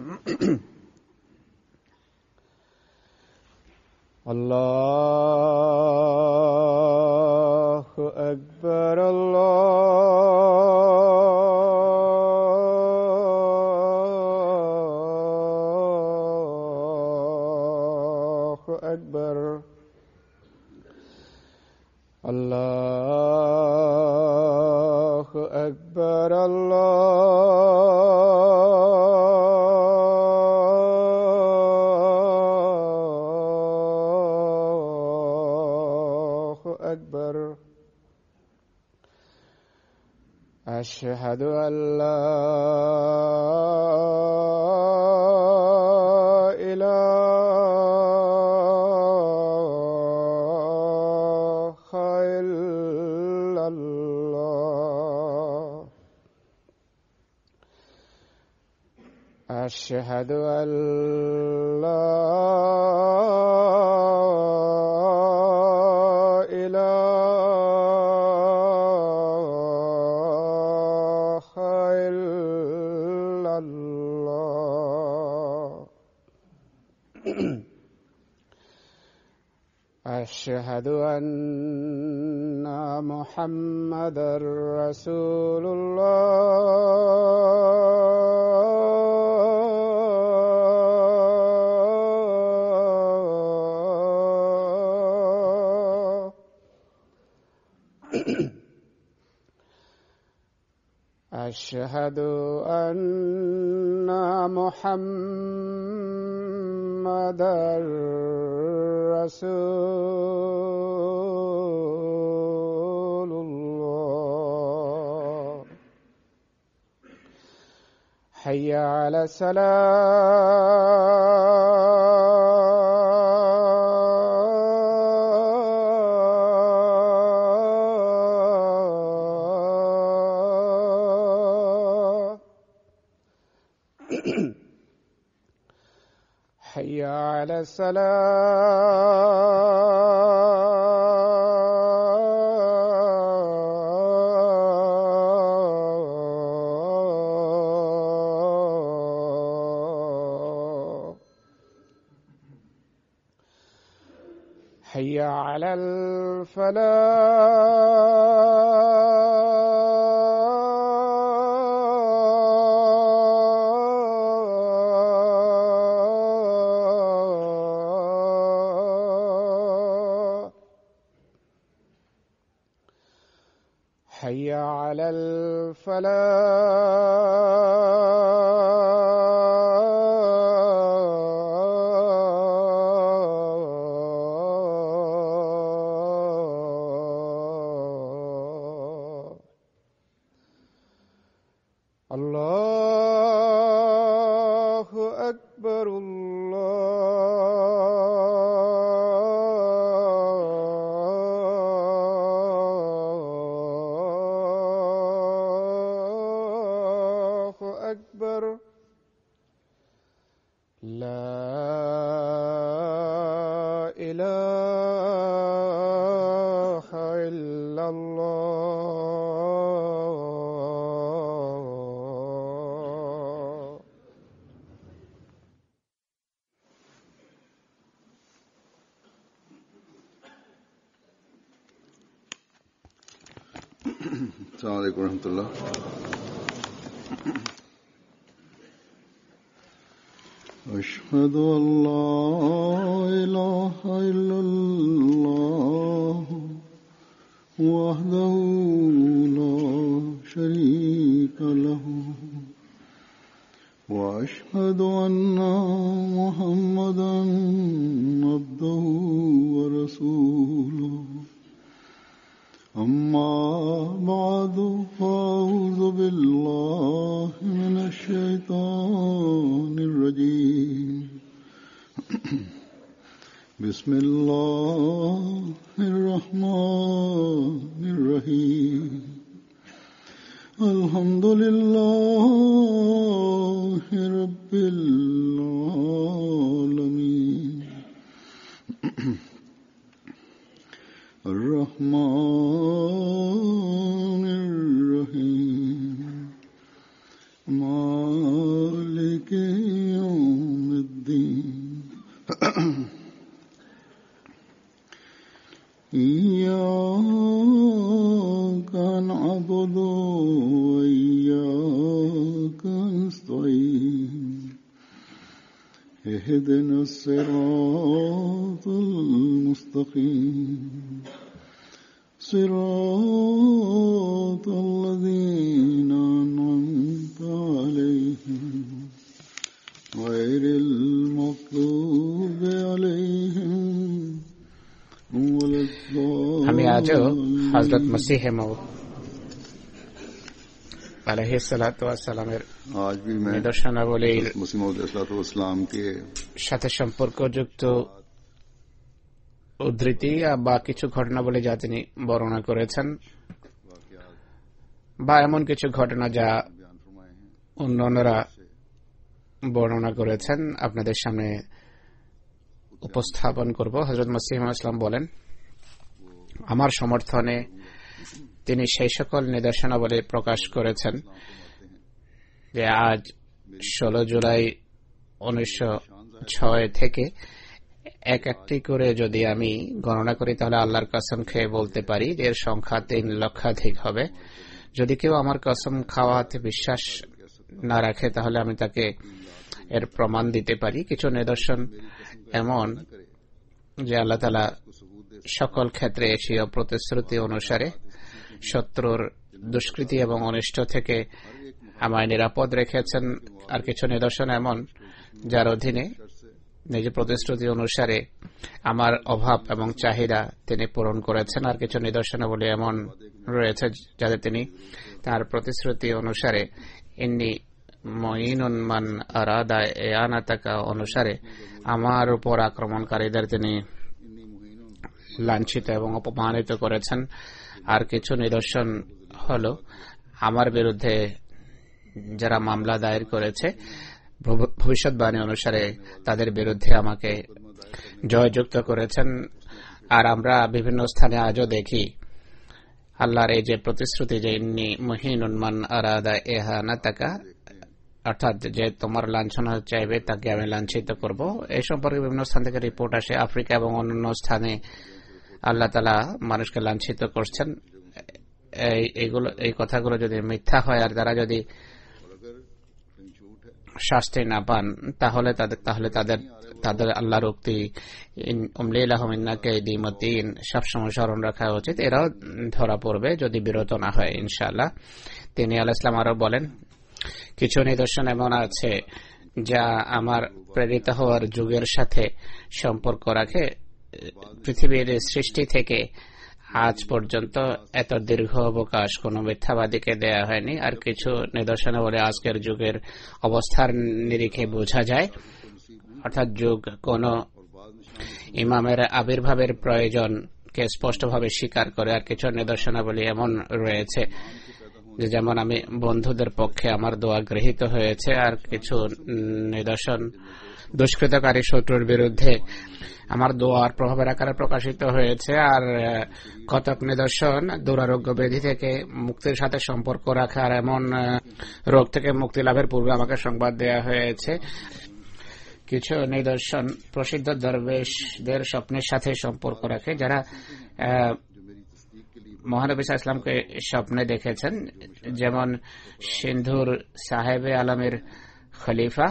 الله أكبر الله أكبر الله أكبر الله أكبر أشهد أن لا إله إلا الله أشهد أن لا إله إلا الله أشهد أن محمدًا رسول الله أشهد أن محمدًا رسول الله حي على الصلاة حي على الصلاة حي على الفلاح حي على الفلاح الله أكبر الله أكبر لا إله إلا الله السلام عليكم ورحمة الله. أشهد أن لا إله إلا الله وحده لا شريك له وأشهد أن محمدًا عبده ورسوله أما بعد فأعوذ بالله من الشيطان الرجيم بسم الله الرحمن الرحيم الحمد لله رب العالمين الرحمن الرحيم مالك نعبد وإياك نستعين اهدنا الصراط المستقيم صراط الذين أنعمت عليهم غير المغضوب عليهم ولا আমি আজও الضالين হযরত মসিহে মাউদ আলাইহিস সালাতু ওয়াস সালামের आज भी मैं নিদর্শনাবলীর मुस्लिम अलैहिस्सलाम के সাথে সম্পর্কযুক্ত উদ্ধৃতি বা কিছু ঘটনাবলী যা তিনি বর্ণনা করেছেন বা এমন কিছু ঘটনা যা অন্যরা বর্ণনা করেছেন আপনাদের সামনে উপস্থাপন করব। হযরত মসিহ ইসলাম বলেন, আমার সমর্থনে তিনি সেই সকল নিদর্শনাবলী প্রকাশ করেছেন যে আজ 16 জুলাই 1906 থেকে একটি করে যদি আমি গণনা করি তাহলে আল্লাহর কসম খেয়ে বলতে পারি যে এর সংখ্যা 3 লক্ষাধিক হবে। যদি কেউ আমার কসম খাওয়াতে বিশ্বাস না রাখে তাহলে আমি তাকে এর প্রমাণ দিতে পারি। কিছু নিদর্শন এমন যে আল্লাহ তাআলা সকল ক্ষেত্রে এশীয় প্রতিশ্রুতি অনুসারে শত্রুর দুষ্কৃতি এবং অনিষ্ট থেকে আমায় নিরাপদ রেখেছেন। আর কিছু নিদর্শন এমন যার অধীনে নিজের প্রতিশ্রুতি অনুসারে আমার অভাব এবং চাহিদা তিনি পূরণ করেছেন। আর কিছু নিদর্শনাবলী এমন রয়েছে যাদের তিনি তার প্রতিশ্রুতি অনুসারে ইন্নী মুঈনুন মান আরাদা ইয়ানাতাকা অনুসারে আমার উপর আক্রমণকারীদের তিনি লাঞ্ছিত এবং অপমানিত করেছেন। আর কিছু নিদর্শন হল আমার বিরুদ্ধে যারা মামলা দায়ের করেছে ভবিষ্যৎবাণী অনুসারে তাদের বিরুদ্ধে আমাকে জয়যুক্ত করেছেন। আর আমরা বিভিন্ন স্থানে আজও দেখি আল্লাহর এই যে প্রতিশ্রুতি যে ইন্নী মুঈনুন মান আরাদা ইয়ানাতাকা, অর্থাৎ যে তোমার লাঞ্ছনা চাইবে তাকে আমি লাঞ্ছিত করব। এই সম্পর্কে বিভিন্ন স্থান থেকে রিপোর্ট আসে। আফ্রিকা এবং অন্যান্য স্থানে আল্লাহ তাআলা মানুষকে লাঞ্ছিত করছেন। এই কথাগুলো যদি মিথ্যা হয় আর তারা যদি শাস্তি না পান তাহলে তাদের আল্লাহর উক্তি উমলি লাহুম ইন্নাকা ইদিমতিন সবসময় স্মরণ রাখা উচিত। এরাও ধরা পড়বে যদি বিরত না হয় ইনশাআল্লাহ। তিনি আলাইহিস সালাম আরো বলেন, কিছু নিদর্শন এমন আছে যা আমার প্রেরিত হওয়ার যুগের সাথে সম্পর্ক রাখে। পৃথিবীর সৃষ্টি থেকে আজ পর্যন্ত এত দীর্ঘ অবকাশ কোনো মিথ্যাবাদীকে দেয়া হয়নি। আর কিছু নিদর্শনে বলে আজকের যুগের অবস্থার নিরিখে বোঝা যায়, অর্থাৎ যুগ কোন ইমামের আবির্ভাবের প্রয়োজনকে স্পষ্টভাবে স্বীকার করে। আর কিছু নিদর্শনাবলী এমন রয়েছে যে যেমন আমি বন্ধুদের পক্ষে আমার দোয়া গৃহীত হয়েছে। আর কিছু নিদর্শন দুষ্কৃতকারী শত্রুর বিরুদ্ধে আমার দোয়ার প্রভাবের আকারে প্রকাশিত হয়েছে। আর কতক নিদর্শন দুরারোগ্য ব্যাধি থেকে মুক্তির সাথে সম্পর্ক রাখার এমন রোগ থেকে মুক্তি লাভের পূর্বে আমাকে সংবাদ দেয়া হয়েছে। কিছু নিদর্শন প্রসিদ্ধ দরবেশদের স্বপ্নের সাথে সম্পর্ক রাখে যারা মহানবী সাল্লাল্লাহু আলাইহি ওয়াসাল্লামকে স্বপ্নে দেখেছেন, যেমন সিন্ধুর সাহেবে আলমের খলিফা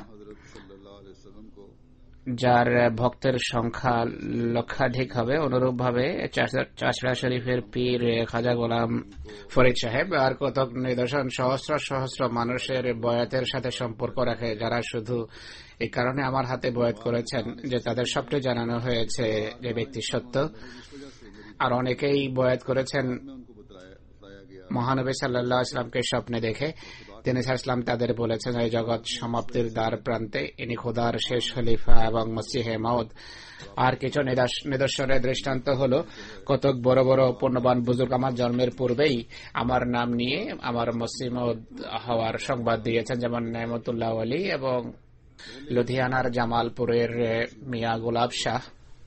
যার ভক্তের সংখ্যা লক্ষাধিক হবে, অনুরূপ ভাবে চাষড়া শরীফের পীর খাজা গোলাম ফরিদ সাহেব। আর কতক নিদর্শন সহস্র সহস্র মানুষের বয়াতের সাথে সম্পর্ক রাখে যারা শুধু এই কারণে আমার হাতে বয়াত করেছেন যে তাদের সবটাই জানানো হয়েছে যে ব্যক্তি সত্য। আর অনেকেই বয়াত করেছেন মহানবী সাল্লাল্লাহু আলাইহি ওয়াসাল্লামকে স্বপ্নে দেখে। তিনি সাল্লাম তাদের বলেছেন এই জগৎ সমাপ্তির দ্বার প্রান্তে ইনি খোদার শেষ খলিফা এবং মসিহে মাউদ। আর কিছু নিদর্শনের দৃষ্টান্ত হলো কতক বড় বড় পুণ্যবান বুজুর্গ আমার জন্মের পূর্বেই আমার নাম নিয়ে আমার মসিহ মাউদ হওয়ার সংবাদ দিয়েছেন, যেমন নেমতুল্লাহ আলী এবং লুধিয়ানার জামালপুরের মিয়া গোলাপ শাহ।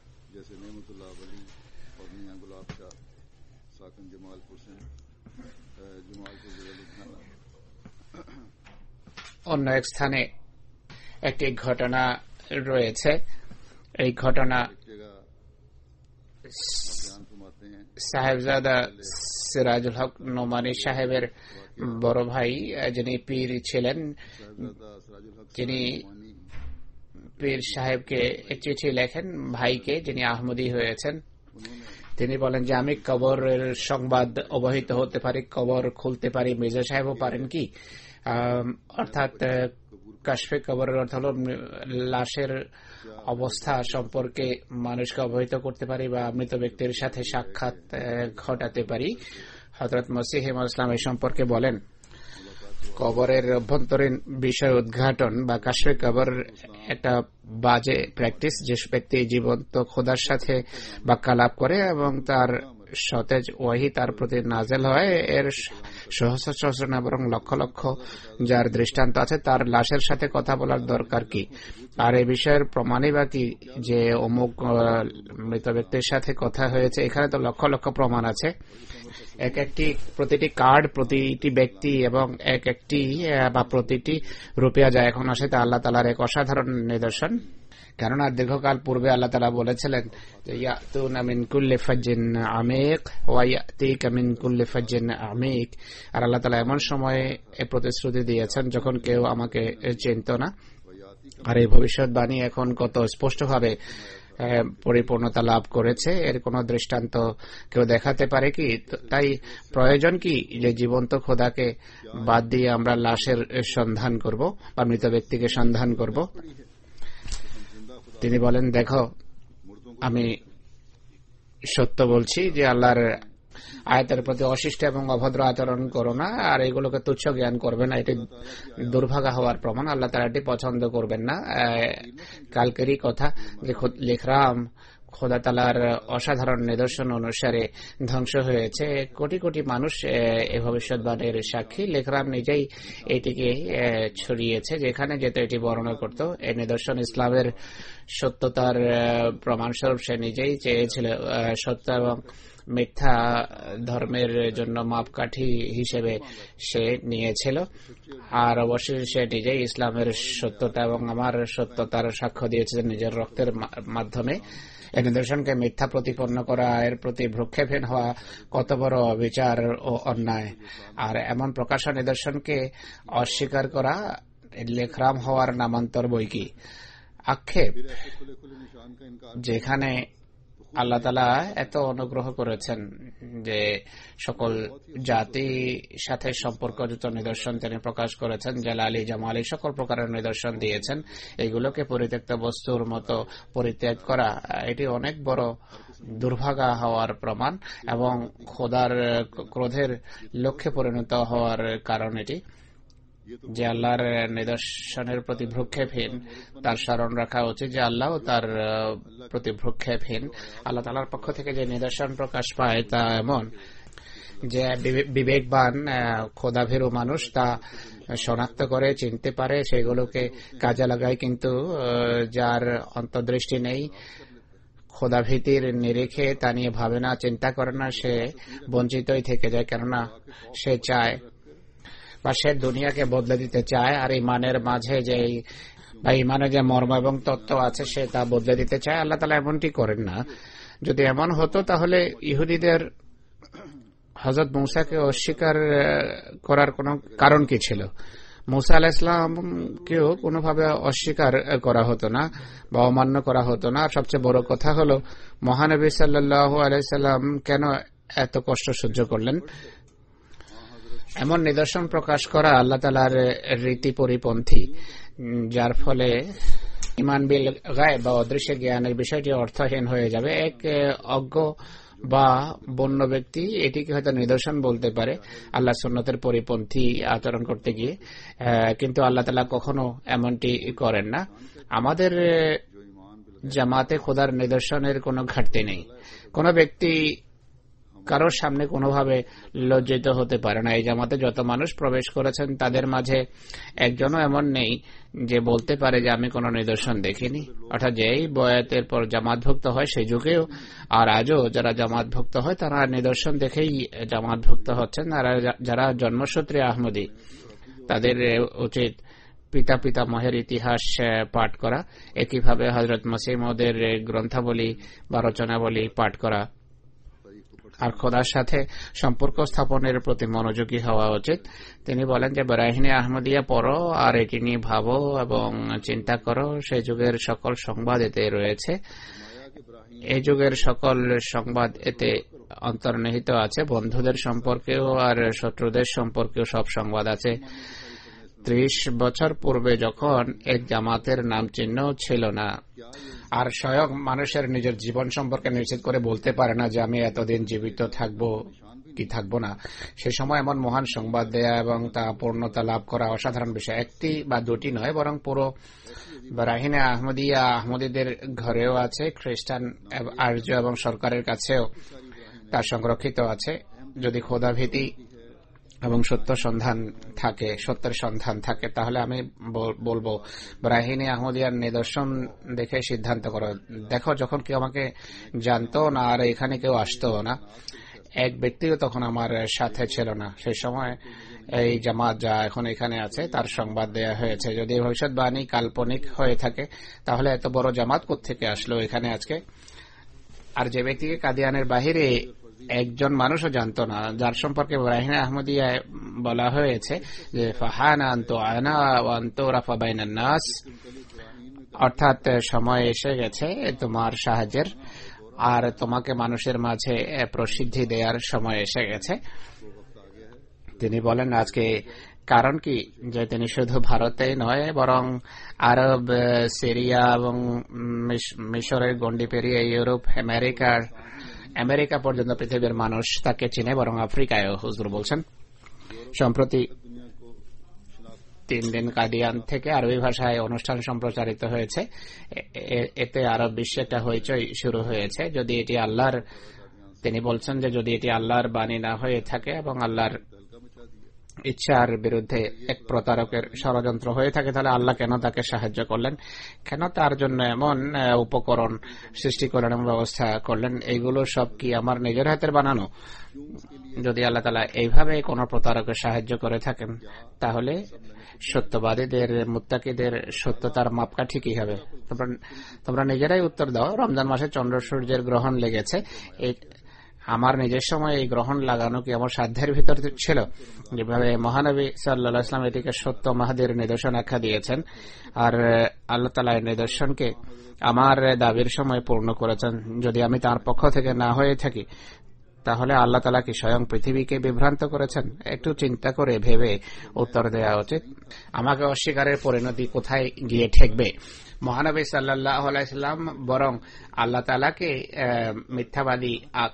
অন্য এক স্থানে একটি ঘটনা রয়েছে। এই ঘটনা সাহেবজাদা সিরাজুল হক নোমানী সাহেবের বড় ভাই, যিনি পীর ছিলেন, তিনি পীর সাহেবকে চিঠি লেখেন, ভাইকে যিনি আহমদী হয়েছেন। তিনি বলেন যে আমি কবরের সংবাদ অবহিত হতে পারি, কবর খুলতে পারি। মির্জা সাহেবও পারেন কি? অর্থাৎ কাশফে কবরের অর্থ হল লাশের অবস্থা সম্পর্কে মানুষকে অবহিত করতে পারি বা মৃত ব্যক্তির সাথে সাক্ষাৎ ঘটাতে পারি। হযরত মসিহ মাউদ ইসলাম এই সম্পর্কে বলেন, কবরের অভ্যন্তরীণ বিষয় উদ্ঘাটন বা কাশফে কবর একটা বাজে প্র্যাকটিস। যে ব্যক্তি জীবন্ত খোদার সাথে বাক্যালাপ করে এবং তার সতেজ ওয়াহি তার প্রতি নাজেল হয়, এর সহস্র সহস্র না বরং লক্ষ লক্ষ যার দৃষ্টান্ত আছে, তার লাশের সাথে কথা বলার দরকার কি? আর এই বিষয়ের প্রমাণই বা কি যে অমুক মৃত ব্যক্তির সাথে কথা হয়েছে? এখানে তো লক্ষ লক্ষ প্রমাণ আছে। প্রতিটি কার্ড, প্রতিটি ব্যক্তি এবং এক একটি বা প্রতিটি রুপিয়া যা এখন আসে তা আল্লাহ তাআলার এক অসাধারণ নিদর্শন। কেননা দীর্ঘকাল পূর্বে আল্লাহ তাআলা বলেছিলেন ইয়াতুনা মিন কুল্লি ফাজ্জিন আমিক ওয়া ইয়াতিকা মিন কুল্লি ফাজ্জিন আমিক। আর আল্লাহ তাআলা এমন সময়ে এই প্রতিশ্রুতি দিয়েছেন যখন কেউ আমাকে চিনত না। আর এই ভবিষ্যৎবাণী এখন কত স্পষ্টভাবে পরিপূর্ণতা লাভ করেছে, এর কোন দৃষ্টান্ত কেউ দেখাতে পারে কি? তাই প্রয়োজন কি যে জীবন্ত খোদাকে বাদ দিয়ে আমরা লাশের সন্ধান করব বা মৃত ব্যক্তিকে সন্ধান করব? তিনি বলেন, দেখো আমি সত্য বলছি যে আল্লাহর আয়াতের প্রতি অশিষ্ট এবং অভদ্র আচরণ করো না, আর এগুলোকে তুচ্ছ জ্ঞান করবে না। এটি দুর্ভাগা হওয়ার প্রমাণ। আল্লাহ তাআলা এটি পছন্দ করবেন না। কালকেরই কথা যে লেখরাম খোদা তাআলার অসাধারণ নিদর্শন অনুসারে ধ্বংস হয়েছে। কোটি কোটি মানুষ এই ভবিষ্যৎবাণীর সাক্ষী। লেখরাম নিজেই এটিকে ছড়িয়েছে, যেখানে যেত এটি বর্ণনা করত। এই নিদর্শন ইসলামের সত্যতার প্রমাণস্বরূপ সে নিজেই চেয়েছিল। সত্য এবং মিথ্যা ধর্মের জন্য মাপকাঠি হিসেবে সে নিয়েছিল। আর অবশ্যই সে নিজেই ইসলামের সত্যতা এবং আমার সত্যতার সাক্ষ্য দিয়েছে নিজের রক্তের মাধ্যমে। এই নিদর্শনকে মিথ্যা প্রতিপন্ন করা, এর প্রতি ভ্রুক্ষেপহীন হওয়া কত বড় অবিচার ও অন্যায়। আর এমন প্রকাশ নিদর্শনকে অস্বীকার করা লেখরাম হওয়ার নামান্তর বই কি? আক্ষেপ। যেখানে আল্লাহ তাআলা এত অনুগ্রহ করেছেন যে সকল জাতির সাথে সম্পর্কযুক্ত নিদর্শন তিনি প্রকাশ করেছেন, জালালি জামালি সকল প্রকারের নিদর্শন দিয়েছেন, এগুলোকে পরিত্যক্ত বস্তুর মতো পরিত্যাগ করা এটি অনেক বড় দুর্ভাগা হওয়ার প্রমাণ এবং খোদার ক্রোধের লক্ষ্যে পরিণত হওয়ার কারণ এটি। যে আল্লাহর নিদর্শনের প্রতি ভ্রুক্ষেপহীন, তার স্মরণ রাখা উচিত যে আল্লাহ তার প্রতি ভ্রুক্ষেপহীন। আল্লাহ তাআলার পক্ষ থেকে যে নিদর্শন প্রকাশ পায় তা এমন যে বিবেকবান খোদাভীরু মানুষ তা শনাক্ত করে, চিনতে পারে, সেগুলোকে কাজে লাগায়। কিন্তু যার অন্তর্দৃষ্টি নেই, খোদাভীতির নিরিখে তা নিয়ে ভাবে না, চিন্তা করে না, সে বঞ্চিতই থেকে যায়। কেননা সে চায় বা সে দুনিয়াকে বদলে দিতে চায়, আর ইমানের মাঝে যে বা ইমানের যে মর্ম এবং তত্ত্ব আছে সে তা বদলে দিতে চায়। আল্লাহ তাআলা এমনটি করেন না। যদি এমন হতো তাহলে ইহুদিদের হযরত মূসাকে অস্বীকার করার কোনো কারণ কি ছিল? মূসা আলাইহিস সালামকেও কোনোভাবে অস্বীকার করা হতো না বা অমান্য করা হতো না। সবচেয়ে বড় কথা হলো মহানবী সাল্লাল্লাহু আলাইহি সাল্লাম কেন এত কষ্ট সহ্য করলেন? এমন নিদর্শন প্রকাশ করা আল্লাহ তাআলার রীতি পরিপন্থী, যার ফলে ঈমান বিল গায়ব বা অদৃশ্য জ্ঞানের বিষয়টি অর্থহীন হয়ে যাবে। এক অজ্ঞ বা বন্য ব্যক্তি এটিকে হয়তো নিদর্শন বলতে পারে আল্লাহ সুন্নতের পরিপন্থী আচরণ করতে গিয়ে, কিন্তু আল্লাহ তাআলা কখনো এমনটি করেন না। আমাদের জামাতে খোদার নিদর্শনের কোনো ঘাটতি নেই। কোন ব্যক্তি কারোর সামনে কোনোভাবে লজ্জিত হতে পারে না। এই জামাতে যত মানুষ প্রবেশ করেছেন তাদের মাঝে একজনও এমন নেই যে বলতে পারে যে আমি কোনো নিদর্শন দেখিনি। অর্থাৎ যেই বয়াতের পর জামাতভুক্ত হয় সেই যুগেও আর আজও যারা জামাতভুক্ত হয় তারা নিদর্শন দেখেই জামাতভুক্ত হচ্ছেন। আর যারা জন্মসূত্রে আহমদী তাদের উচিত পিতা পিতামহের ইতিহাস পাঠ করা, একইভাবে হযরত মসিহ মাউদের গ্রন্থাবলী বা রচনাবলী পাঠ করা। আর খোদার সাথে সম্পর্ক স্থাপনের প্রতি মনোযোগী হওয়া উচিত। তিনি বলেন যে বারাহিনে আহমদিয়া পড়ো আর এটি নিয়ে ভাবো এবং চিন্তা করো। সেই যুগের সকল সংবাদ এতে রয়েছে, এই যুগের সকল সংবাদ এতে অন্তর্নিহিত আছে। বন্ধুদের সম্পর্কেও আর শত্রুদের সম্পর্কেও সব সংবাদ আছে। 30 বছর পূর্বে যখন এক জামাতের নাম চিহ্ন ছিল না আর স্বয়ং মানুষের নিজের জীবন সম্পর্কে নিশ্চিত করে বলতে পারে না যে আমি এতদিন জীবিত থাকবো কি থাকবো না, সে সময় এমন মহান সংবাদ দেয়া এবং তা পূর্ণতা লাভ করা অসাধারণ বিষয়। একটি বা দুটি নয়, বরং পুরো বারাহিনে আহমদিয়া আহমদীদের ঘরেও আছে, খ্রিস্টান, আর্য এবং সরকারের কাছেও তা সংরক্ষিত আছে। যদি খোদাভীতি এবং সত্যের সন্ধান থাকে তাহলে আমি বলবো বারাহিনে আহমদিয়ার নিদর্শন দেখে সিদ্ধান্ত করো। দেখো, যখন কেউ আমাকে জানতো না আর এখানে কেউ আসতো না, এক ব্যক্তিও তখন আমার সাথে ছিল না, সেই সময় এই জামাত যা এখন এখানে আছে তার সংবাদ দেয়া হয়েছে। যদি ভবিষ্যৎবাণী কাল্পনিক হয়ে থাকে তাহলে এত বড় জামাত কোত্থেকে আসলো এখানে আজকে? আর যে ব্যক্তিকে কাদিয়ানের বাহিরে একজন মানুষও জানতো না, যার সম্পর্কে বারাহিনে আহমদিয়ায় বলা হয়েছে যে ফাহানা আনতু আনা ওয়া আনতু রাফা বাইনান নাস, অর্থাৎ সময় এসে গেছে তোমার সাহায্যের আর তোমাকে মানুষের মাঝে প্রসিদ্ধি দেওয়ার সময় এসে গেছে। তিনি বলেন আজকে কারণ কি, যে তিনি শুধু ভারতেই নয় বরং আরব, সিরিয়া এবং মিশরের গণ্ডি পেরিয়ে ইউরোপ, আমেরিকা পর্যন্ত পৃথিবীর মানুষ তাকে চিনে, বরং আফ্রিকায়ও। হুজুর বলছেন সম্প্রতি 3 দিন কাদিয়ান থেকে আরবি ভাষায় অনুষ্ঠান সম্প্রচারিত হয়েছে। এতে আরব বিশ্বে একটা হইচই শুরু হয়েছে। যদি এটি আল্লাহর, তিনি বলছেন যে যদি এটি আল্লাহর বাণী না হয়ে থাকে এবং আল্লাহর ইচ্ছার বিরুদ্ধে এক প্রতারকের ষড়যন্ত্র হয়ে থাকে, তাহলে আল্লাহ কেন তাকে সাহায্য করলেন, কেন তার জন্য এমন উপকরণ সৃষ্টি করলেন এবং ব্যবস্থা করলেন? এইগুলো সব কি আমার নিজের হাতের বানানো? যদি আল্লাহ তাআলা এইভাবে কোন প্রতারকের সাহায্য করে থাকেন তাহলে সত্যবাদীদের, মুত্তাকিদের সত্যতার মাপকাঠি কি হবে? তোমরা নিজেরাই উত্তর দাও। রমজান মাসে চন্দ্র সূর্যের গ্রহণ লেগেছে, আমার নিজের সময় এই গ্রহণ লাগানো কি আমার সাধ্যের ভিতর ছিল? যেভাবে মহানবী সাল্লাল্লাহু আলাইহি ওয়াসাল্লাম এটিকে সত্য মাহাদির নিদর্শন আখ্যা দিয়েছেন, আর আল্লাহ তাআলা এই নিদর্শনকে আমার দাবির সময় পূর্ণ করেছেন। যদি আমি তার পক্ষ থেকে না হয়ে থাকি তাহলে আল্লাহ তাআলা কি স্বয়ং পৃথিবীকে বিভ্রান্ত করেছেন? একটু চিন্তা করে ভেবে উত্তর দেওয়া উচিত। আমাকে অস্বীকারের পরিণতি কোথায় গিয়ে ঠেকবে? মহানবী সাল্লাল্লাহু আলাইহি ওয়াসাল্লাম বরং আল্লাহ তাআলাকে মিথ্যাবাদী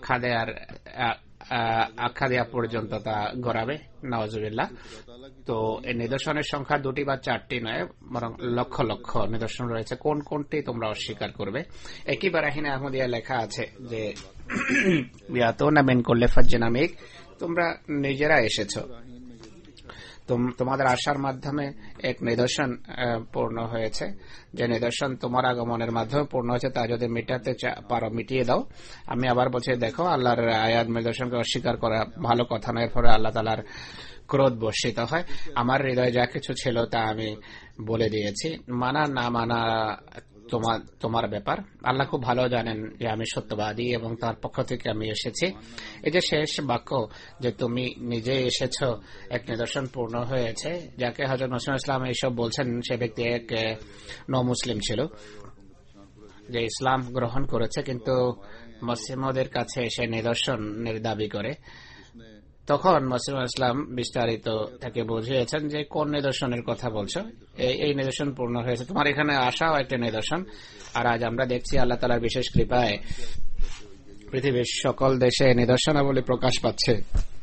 আখ্যা দেয়া পর্যন্ত তা গড়াবে, নাউজুবিল্লাহ। তো এই নিদর্শনের সংখ্যা 2টি বা 4টি নয়, বরং লক্ষ লক্ষ নিদর্শন রয়েছে। কোনটি তোমরা অস্বীকার করবে? একই বারাহিনে আহমদিয়া লেখা আছে যে বিয়াতুনা মিন কুল্লি ফাজ্জিন আমিক, তোমরা নিজেরা এসেছো, তোমাদের আশার মাধ্যমে এক নিদর্শন পূর্ণ হয়েছে। যে নিদর্শন তোমার আগমনের মাধ্যমে পূর্ণ হয়েছে তা যদি মিটাতে পারো মিটিয়ে দাও। আমি আবার বলছি, দেখো, আল্লাহর আয়াত নিদর্শনকে অস্বীকার করা ভালো কথা নয়, এর ফলে আল্লাহ তাআলার ক্রোধ বর্ষিত হয়। আমার হৃদয়ে যা কিছু ছিল তা আমি বলে দিয়েছি, মানা না মানা তোমার ব্যাপার। আল্লাহ খুব ভালো জানেন যে আমি সত্যবাদী এবং তার পক্ষ থেকে আমি এসেছি। এই যে শেষ বাক্য যে তুমি নিজে এসেছো, এক নিদর্শন পূর্ণ হয়েছে, যাকে হযরত মুসলিম ইসলাম এইসব বলছেন, সে ব্যক্তি এক মুসলিম ছিল যে ইসলাম গ্রহণ করেছে কিন্তু মুসলিমদের কাছে সে নিদর্শনের দাবি করে। তখন মুসলিম ইসলাম বিস্তারিত তাকে বুঝিয়েছেন যে কোন নিদর্শনের কথা বলছো, এই নিদর্শন পূর্ণ হয়েছে, তোমার এখানে আসাও একটা নিদর্শন। আর আজ আমরা দেখছি আল্লাহ তাআলার বিশেষ কৃপায় পৃথিবীর সকল দেশে নিদর্শনাবলী প্রকাশ পাচ্ছে।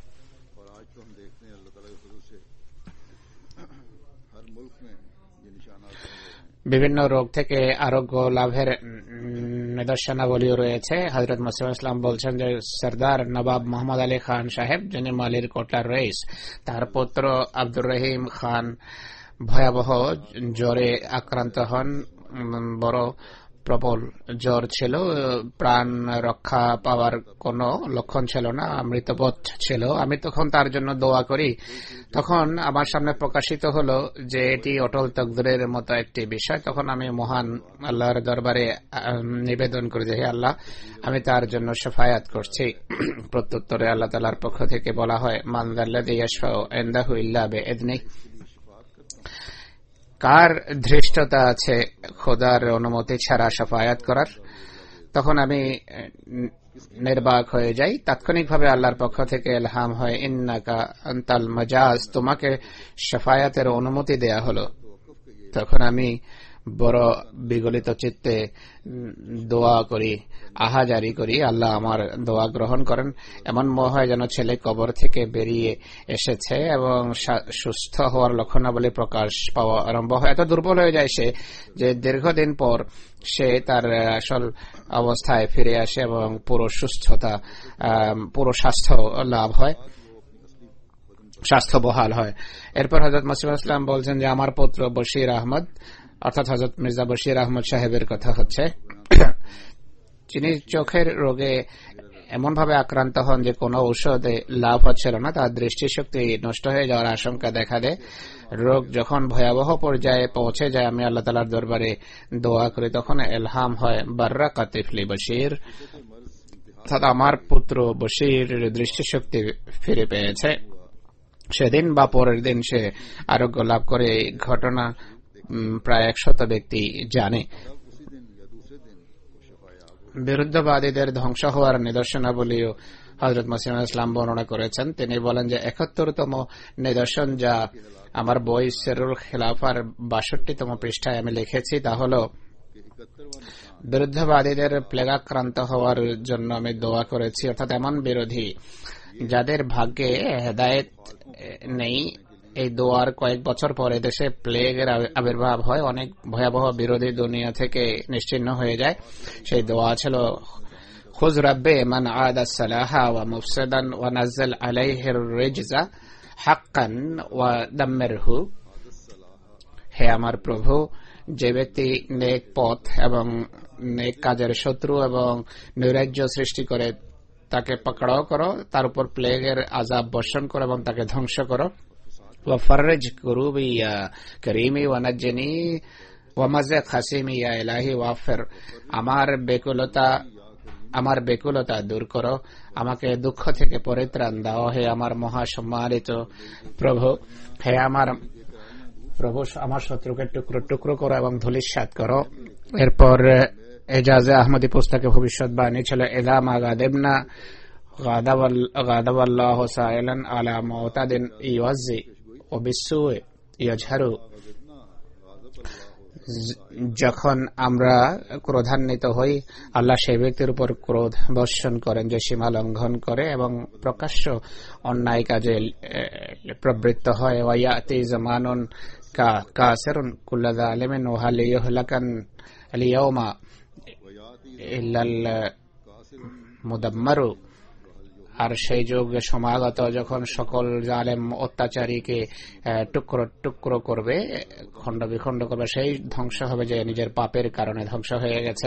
বিভিন্ন রোগ থেকে আরোগ্য লাভের নিদর্শনাবলীও রয়েছে। হযরত মুসলিম ইসলাম বলছেন যে সরদার নবাব মোহাম্মদ আলী খান সাহেব, যিনি মালির কোটলার রইস, তার পুত্র আব্দুর রহিম খান ভয়াবহ জ্বরে আক্রান্ত হন, বড় প্রবল জ্বর ছিল, প্রাণ রক্ষা পাওয়ার কোনো লক্ষণ ছিল না, মৃতবোধ ছিল। আমি তখন তার জন্য দোয়া করি। তখন আমার সামনে প্রকাশিত হলো যে এটি অটল তকদিরের মতো একটি বিষয়। তখন আমি মহান আল্লাহর দরবারে নিবেদন করি যে হে আল্লাহ, আমি তার জন্য শাফায়াত করছি। প্রত্যুত্তরে আল্লাহ তাআলার পক্ষ থেকে বলা হয়, মান যাল্লাযী ইয়াশফাউ ইনদাহু ইল্লা বিইযনিহি, কার ধৃষ্টতা আছে খোদার অনুমতি ছাড়া শাফায়াত করার। তখন আমি নির্বাক হয়ে যাই। তাৎক্ষণিকভাবে আল্লাহর পক্ষ থেকে ইলহাম হয়, ইন্নাকা আনতাল মাজাজ, তোমাকে শাফায়াতের অনুমতি দেয়া হলো। তখন আমি বড় বিগলিত চিত্তে দোয়া করি, আহাজারি করি, আল্লাহ আমার দোয়া গ্রহণ করেন। এমন মনে হয় যেন ছেলে কবর থেকে বেরিয়ে এসেছে এবং সুস্থ হওয়ার লক্ষণাবলী প্রকাশ পাওয়া আরম্ভ হয়। এত দুর্বল হয়ে যায় সে যে দীর্ঘদিন পর সে তার আসল অবস্থায় ফিরে আসে এবং পুরো সুস্থতা, পুরো স্বাস্থ্য লাভ হয়, স্বাস্থ্য বহাল হয়। এরপর হযরত মাসিহুল ইসলাম বলছেন যে আমার পুত্র বশির আহমদ, অর্থাৎ হযরত মির্জা বশির আহমদ সাহেবের কথা হচ্ছে, যিনি চোখের রোগে এমন ভাবে আক্রান্ত হন যে কোনো ঔষধে লাভ হচ্ছিল না, তার দৃষ্টিশক্তি নষ্ট হয়ে যাওয়ার আশঙ্কা দেখা দেয়। রোগ যখন ভয়াবহ পর্যায়ে পৌঁছে যায়, আমি আল্লাহ তাআলার দরবারে দোয়া করি। তখন ইলহাম হয়, বাররাকা তিফলি বশির, অর্থাৎ আমার পুত্র বশির দৃষ্টিশক্তি ফিরে পেয়েছে। সেদিন বা পরের দিন সে আরোগ্য লাভ করে। এই ঘটনা প্রায় 100 ব্যক্তি জানে। বিরুদ্ধবাদীদের ধ্বংস হওয়ার নিদর্শনাবলীও হযরত মাসিহুল ইসলাম বর্ণনা করেছেন। তিনি বলেন যে 71তম নিদর্শন, যা আমার বই সিরুল খিলাফার 62তম পৃষ্ঠায় আমি লিখেছি, তা হল বিরুদ্ধবাদীদের প্লেগাক্রান্ত হওয়ার জন্য আমি দোয়া করেছি। অর্থাৎ এমন বিরোধী যাদের ভাগ্যে হেদায়েত নেই, এই দোয়ার কয়েক বছর পরে দেশে প্লেগের আবির্ভাব হয়, অনেক ভয়াবহ বিরোধী দুনিয়া থেকে নিশ্চিহ্ন হয়ে যায়। সেই দোয়া ছিল, খুজ রাব্বে মান আদা সালাহা ওয়া মুফসিদান ওয়া নাজ্জাল আলাইহির রিজজা হাক্কান ওয়া দাম্মিরহু, হে আমার প্রভু, যে ব্যক্তি নেক পথ এবং নেক কাজের শত্রু এবং নৈরাজ্য সৃষ্টি করে তাকে পাকড়াও করো, তার উপর প্লেগের আযাব বর্ষণ করো এবং তাকে ধ্বংস করো। ওয়াফরজ কুরুবি ইয়া করিমি ওয়ানাজ্জিনি ওয়ামাযা খাসিমি ইয়া ইলাহি ওয়াফির, আমার বেকুলতা দূর করো, আমাকে দুঃখ থেকে পরিত্রাণ দাও। হে আমার মহাসম্মানিত প্রভু, হে আমার প্রভু, আমার শত্রুকে টুকরো টুকরো করো এবং ধূলিসাৎ করো। এরপর এজাজে আহমদী পুস্তকে ভবিষ্যৎবাণী ছিল, ইযা মা গাদিবনা গাদাবাল্লাহু সাইলান আলা মুতাদিন ইউজি ও বিসুয়ে ইয়াজহারু, যখন আমরা ক্রোধান্বিত হই, আল্লাহ সেই ব্যক্তির উপর ক্রোধ বর্ষণ করেন যে সীমা লঙ্ঘন করে এবং প্রকাশ্য অন্যায় কাজে প্রবৃত্ত হয়। ওয়ায়াতি জামানুন কাসিরুন কুল্লা যালিমিন ওয়া হাল ইহলাকান আল-ইয়াওমা ইল্লাল মুদাম্মারু, আর সেই যুগ সমাগত যখন সকল জালেম অত্যাচারীকে টুকরো টুকরো করবে, খণ্ড বিখণ্ড করবে, সেই ধ্বংস হবে যে নিজের পাপের কারণে ধ্বংস হয়ে গেছে।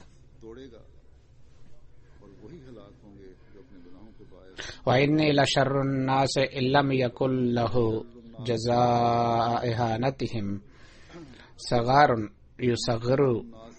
ওয়াইন্নী লাশাররুন নাস ইল্লাম ইয়াকুল লাহু জাযাআ ইহানাতিহিম সাগারুন ইউসাগিরু,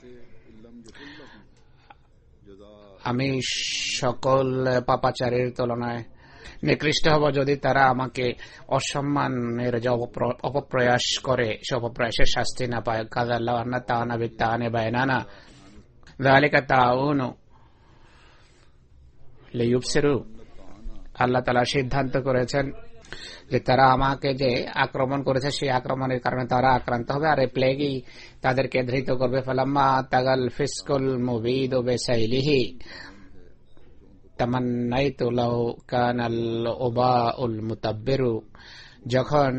আমি সকল পাপাচারীর তুলনায় নিকৃষ্ট হব যদি তারা আমাকে অসম্মানের যে অপপ্রয়াস করে সে অপপ্রয়াসের শাস্তি না পায়। কাযাল্লাহু আন্না তাআনা বিত্তাআনি বাইনানা যালিকা তাআউনু লিইউবসিরু, আল্লাহ তাআলা সিদ্ধান্ত করেছেন যে তারা আমাকে যে আক্রমণ করেছে সেই আক্রমণের কারণে তারা আক্রান্ত হবে, আর এই প্লেগই তাদেরকে ধৃত করবে। ফালাম্মা তাগাল ফিসকুল মুবিদ বিসাইলিহি তামান্নাইতু লাউ কানাল উবাউল মুতাব্বিরু, যখন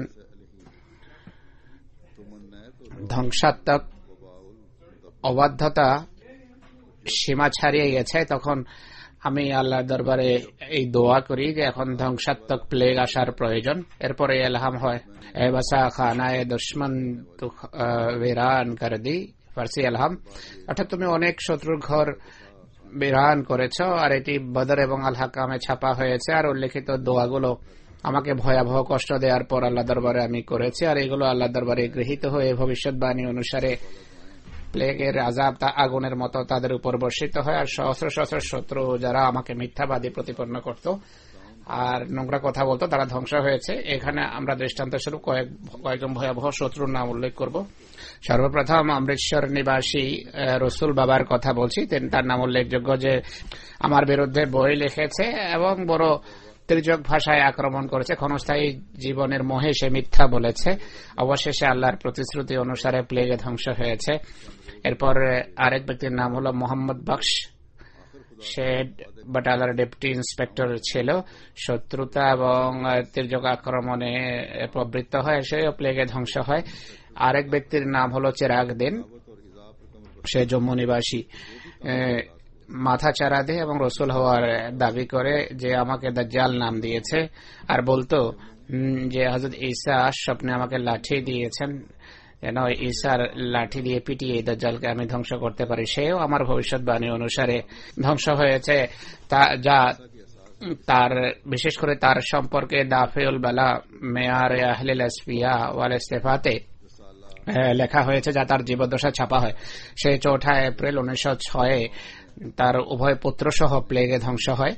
ধ্বংসাত্মক অবাধ্যতা সীমা ছাড়িয়ে গেছে, তখন আমি আল্লাহর দরবারে এই দোয়া করি যে এখন ধ্বংসাত্মক প্লেগ আসার প্রয়োজন। এরপরে ইলহাম হয়, এ বাসা খানায়ে দুশমন তু বিরান কর দি ফার্সি এলহাম, অর্থাৎ তুমি অনেক শত্রুর ঘর বিরান করেছ, আর এটি বদর এবং আল হাকামে ছাপা হয়েছে। আর উল্লেখিত দোয়াগুলো আমাকে ভয়াবহ কষ্ট দেওয়ার পর আল্লাহ দরবারে আমি করেছি, আর এগুলো আল্লাহ দরবারে গৃহীত হয়ে ভবিষ্যৎবাণী অনুসারে প্লেগের আযাব আগুনের মতো তাদের উপর বর্ষিত হয়। আর সহস্র সহস্র শত্রু যারা আমাকে মিথ্যাবাদী প্রতিপন্ন করত আর নোংরা কথা বলতো তারা ধ্বংস হয়েছে। এখানে আমরা দৃষ্টান্ত স্বরূপ কয়েকজন ভয়াবহ শত্রুর নাম উল্লেখ করব। সর্বপ্রথম অমৃতসর নিবাসী রসুল বাবার কথা বলছি। তার নাম উল্লেখযোগ্য যে আমার বিরুদ্ধে বই লিখেছে এবং বড় তির্যক ভাষায় আক্রমণ করেছে। ক্ষণস্থায়ী জীবনের মোহে সে মিথ্যা বলেছে। অবশেষে আল্লাহর প্রতিশ্রুতি অনুসারে প্লেগে ধ্বংস হয়েছে। এরপর আরেক ব্যক্তির নাম হলো মোহাম্মদ বক্স। সে বাটালার ডেপুটি ইন্সপেক্টর ছিল। শত্রুতা এবং তির্যক আক্রমণে প্রবৃত্ত হয়, সেও প্লেগে ধ্বংস হয়। আরেক ব্যক্তির নাম হলো চিরাগ দিন। সে জম্মু নিবাসী। মাথা চারা দেয় এবং রসুল হওয়ার দাবি করে, যে আমাকে দাজ্জাল নাম দিয়েছে, আর বলতো যে হযরত ঈসা স্বপ্নে আমাকে লাঠি দিয়েছেন, যেন ঈসার লাঠি দিয়ে পিটিয়ে দাজ্জালকে আমি ধ্বংস করতে পারি। সেও আমার ভবিষ্যৎবাণী অনুসারে ধ্বংস হয়েছে। যা তার বিশেষ করে তার সম্পর্কে দাফিউল বালা মেয়ার আহলিল আসফিয়া ওয়াল ইস্তিফাতে লেখা হয়েছে, যা তার জীবদ্দশা ছাপা হয়। সে ৪ এপ্রিল 1906 তার উভয় পুত্র সহ প্লেগে ধ্বংস হয়।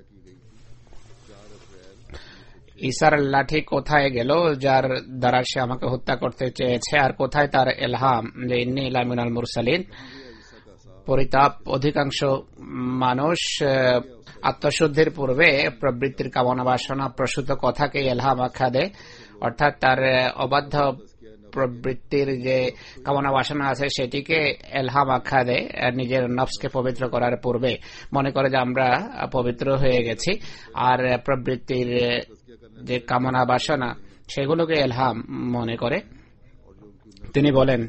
ঈসার লাঠি কোথায় গেল যার দ্বারা সে আমাকে হত্যা করতে চেয়েছে, আর কোথায় তার এলহাম যে ইন্নী লামিনাল মুরসালিন? পরিতাপ, অধিকাংশ মানুষ আত্মশুদ্ধির পূর্বে প্রবৃত্তির কামনা বাসনা প্রসূত কথাকে এলহাম আখ্যা দেয়, অর্থাৎ তার অবাধ্য প্রবৃত্তির যে কামনা বাসনা আছে সেটিকে এলহাম আখ্যা দেয়। নিজের নফসকে পবিত্র করার পূর্বে মনে করে যে আমরা পবিত্র হয়ে গেছি, আর প্রবৃত্তির যে কামনা বাসনা সেগুলোকে এলহাম মনে করে। তিনি বলেন,